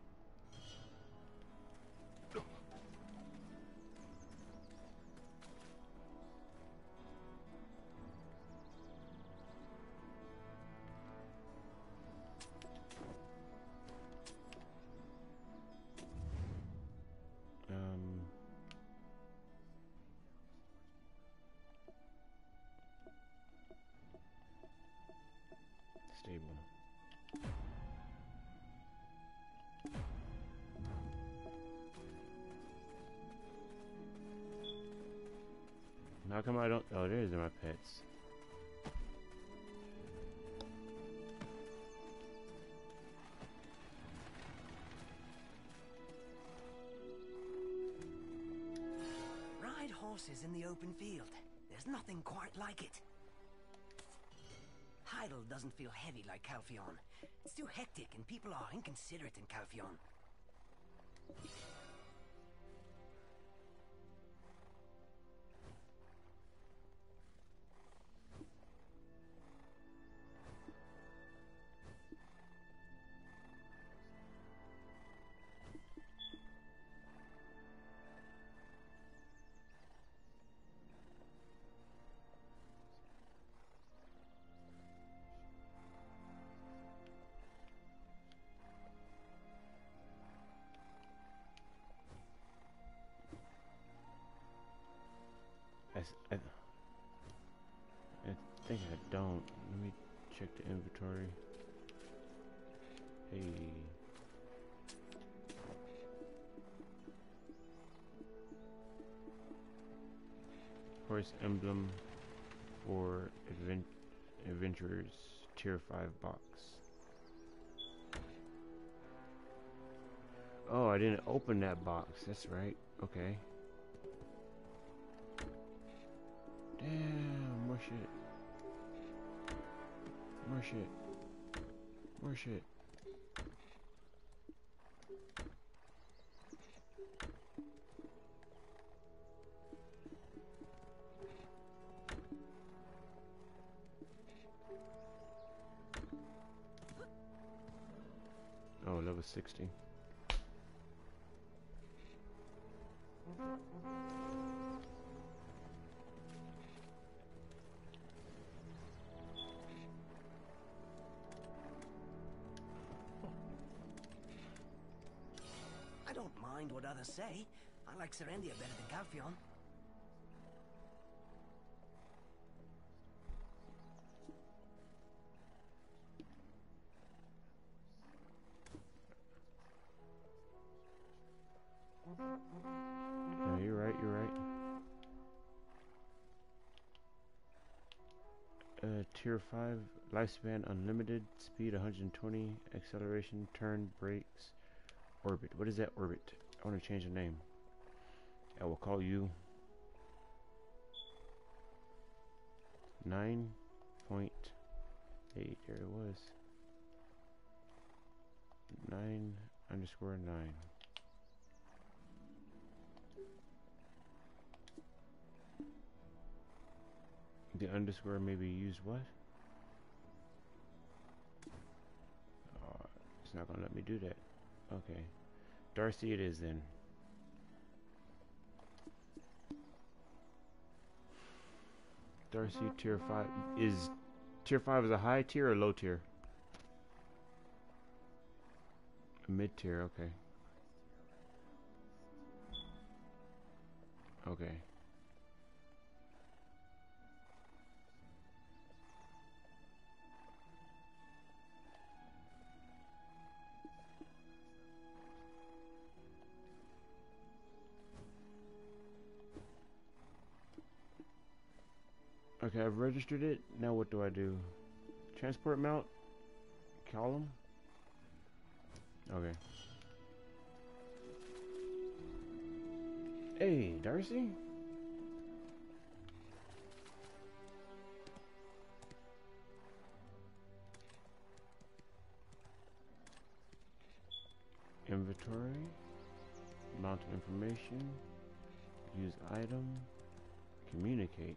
[SPEAKER 1] Um, stable. How come I don't? Oh, there's my pets.
[SPEAKER 9] Ride horses in the open field. There's nothing quite like it. Hydael doesn't feel heavy like Calpheon. It's too hectic and people are inconsiderate in Calpheon.
[SPEAKER 1] I, s- I, I think I don't. Let me check the inventory. Hey. Horse emblem for advent adventurers tier five box. Oh, I didn't open that box. That's right. Okay. Damn, more shit. More shit. More shit. was sixty.
[SPEAKER 9] I don't mind what others say. I like Serendia better than Calpheon.
[SPEAKER 1] No, you're right, you're right. Uh, tier five, lifespan unlimited, speed one hundred twenty, acceleration, turn, brakes, orbit. What is that orbit? I want to change the name. I will call you nine point eight. There it was. nine underscore nine. The underscore maybe use what? Oh, it's not gonna let me do that. Okay. Darcy it is then. Darcy tier five. Is tier five is a high tier or low tier? A mid tier, okay. Okay. Okay, I've registered it. Now what do I do? Transport mount? Column? Okay. Hey, Darcy? Inventory. Mount information. Use item. Communicate.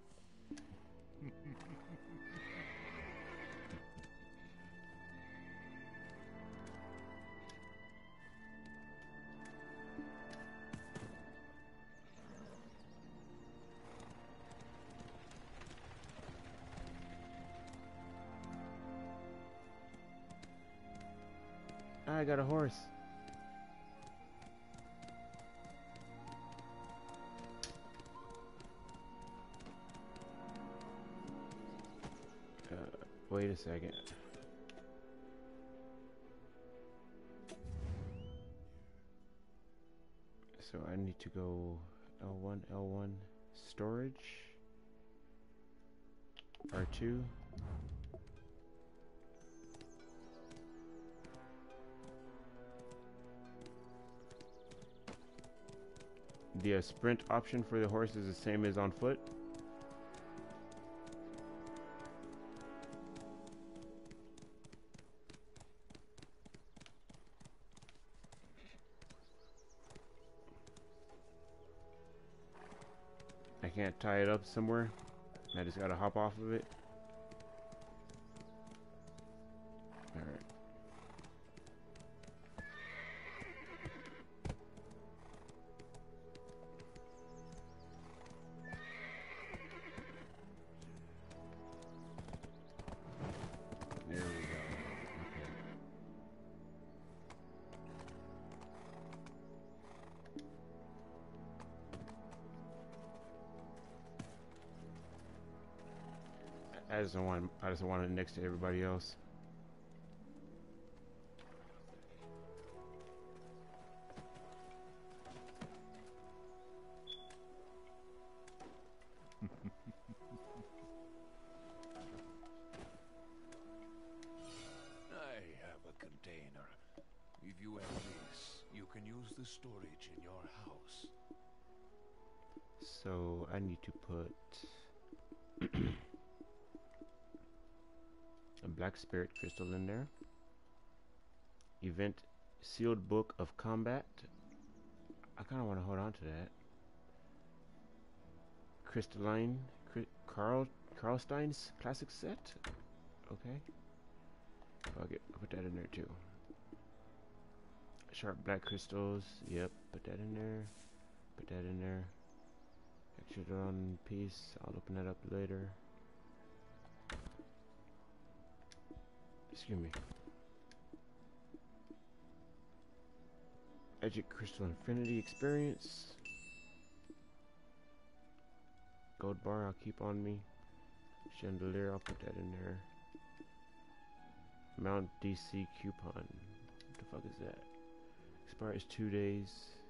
[SPEAKER 1] I got a horse. Uh, wait a second. So I need to go L one, L one, storage, R two. The uh, sprint option for the horse is the same as on foot. I can't tie it up somewhere. I just gotta hop off of it. Alright. There we go. Okay. I just don't want I just want it next to everybody else.
[SPEAKER 8] I have a container. If you have this, you can use the storage in your house.
[SPEAKER 1] So I need to put a black spirit crystal in there. Event sealed book of combat. I kind of want to hold on to that. Crystalline Cri Carl Karlstein's classic set. Okay. Fuck it. I'll put that in there too. Sharp black crystals. Yep, put that in there. Put that in there. Hexadron piece. I'll open that up later. Excuse me. Edgic Crystal Infinity Experience. Gold bar I'll keep on me. Chandelier, I'll put that in there. Mount D C coupon. What the fuck is that? Expires two days.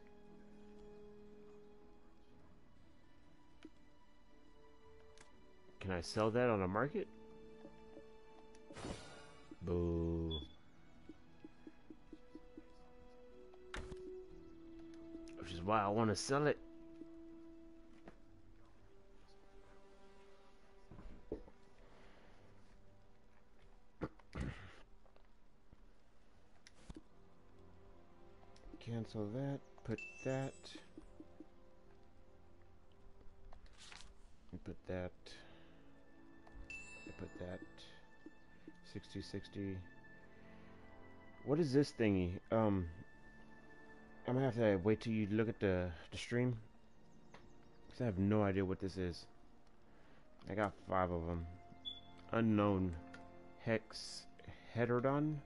[SPEAKER 1] Can I sell that on a market? Boo. Which is why I want to sell it. Cancel that. Put that. Put that. Put that. sixty sixty. What is this thingy? Um, I'm gonna have to wait till you look at the, the stream, because I have no idea what this is. I got five of them. Unknown. Hex. Heterodon.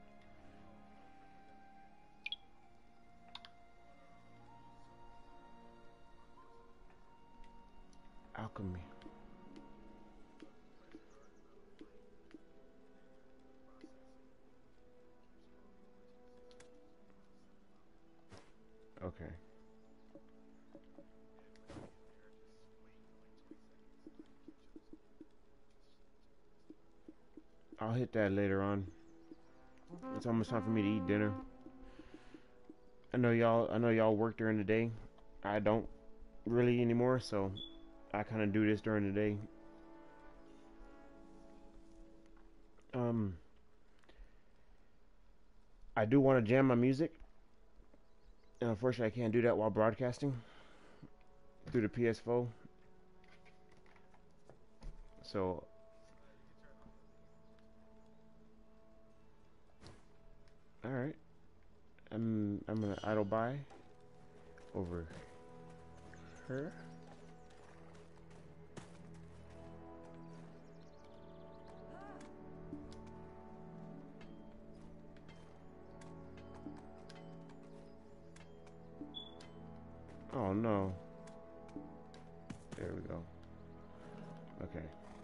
[SPEAKER 1] Alchemy. Okay. I'll hit that later on. It's almost time for me to eat dinner. I know y'all I know y'all work during the day. I don't really anymore, so I kind of do this during the day. Um I do want to jam my music. And unfortunately, I can't do that while broadcasting through the P S four. So, all right, I'm I'm gonna idle buy over her. Oh no. There we go. Okay.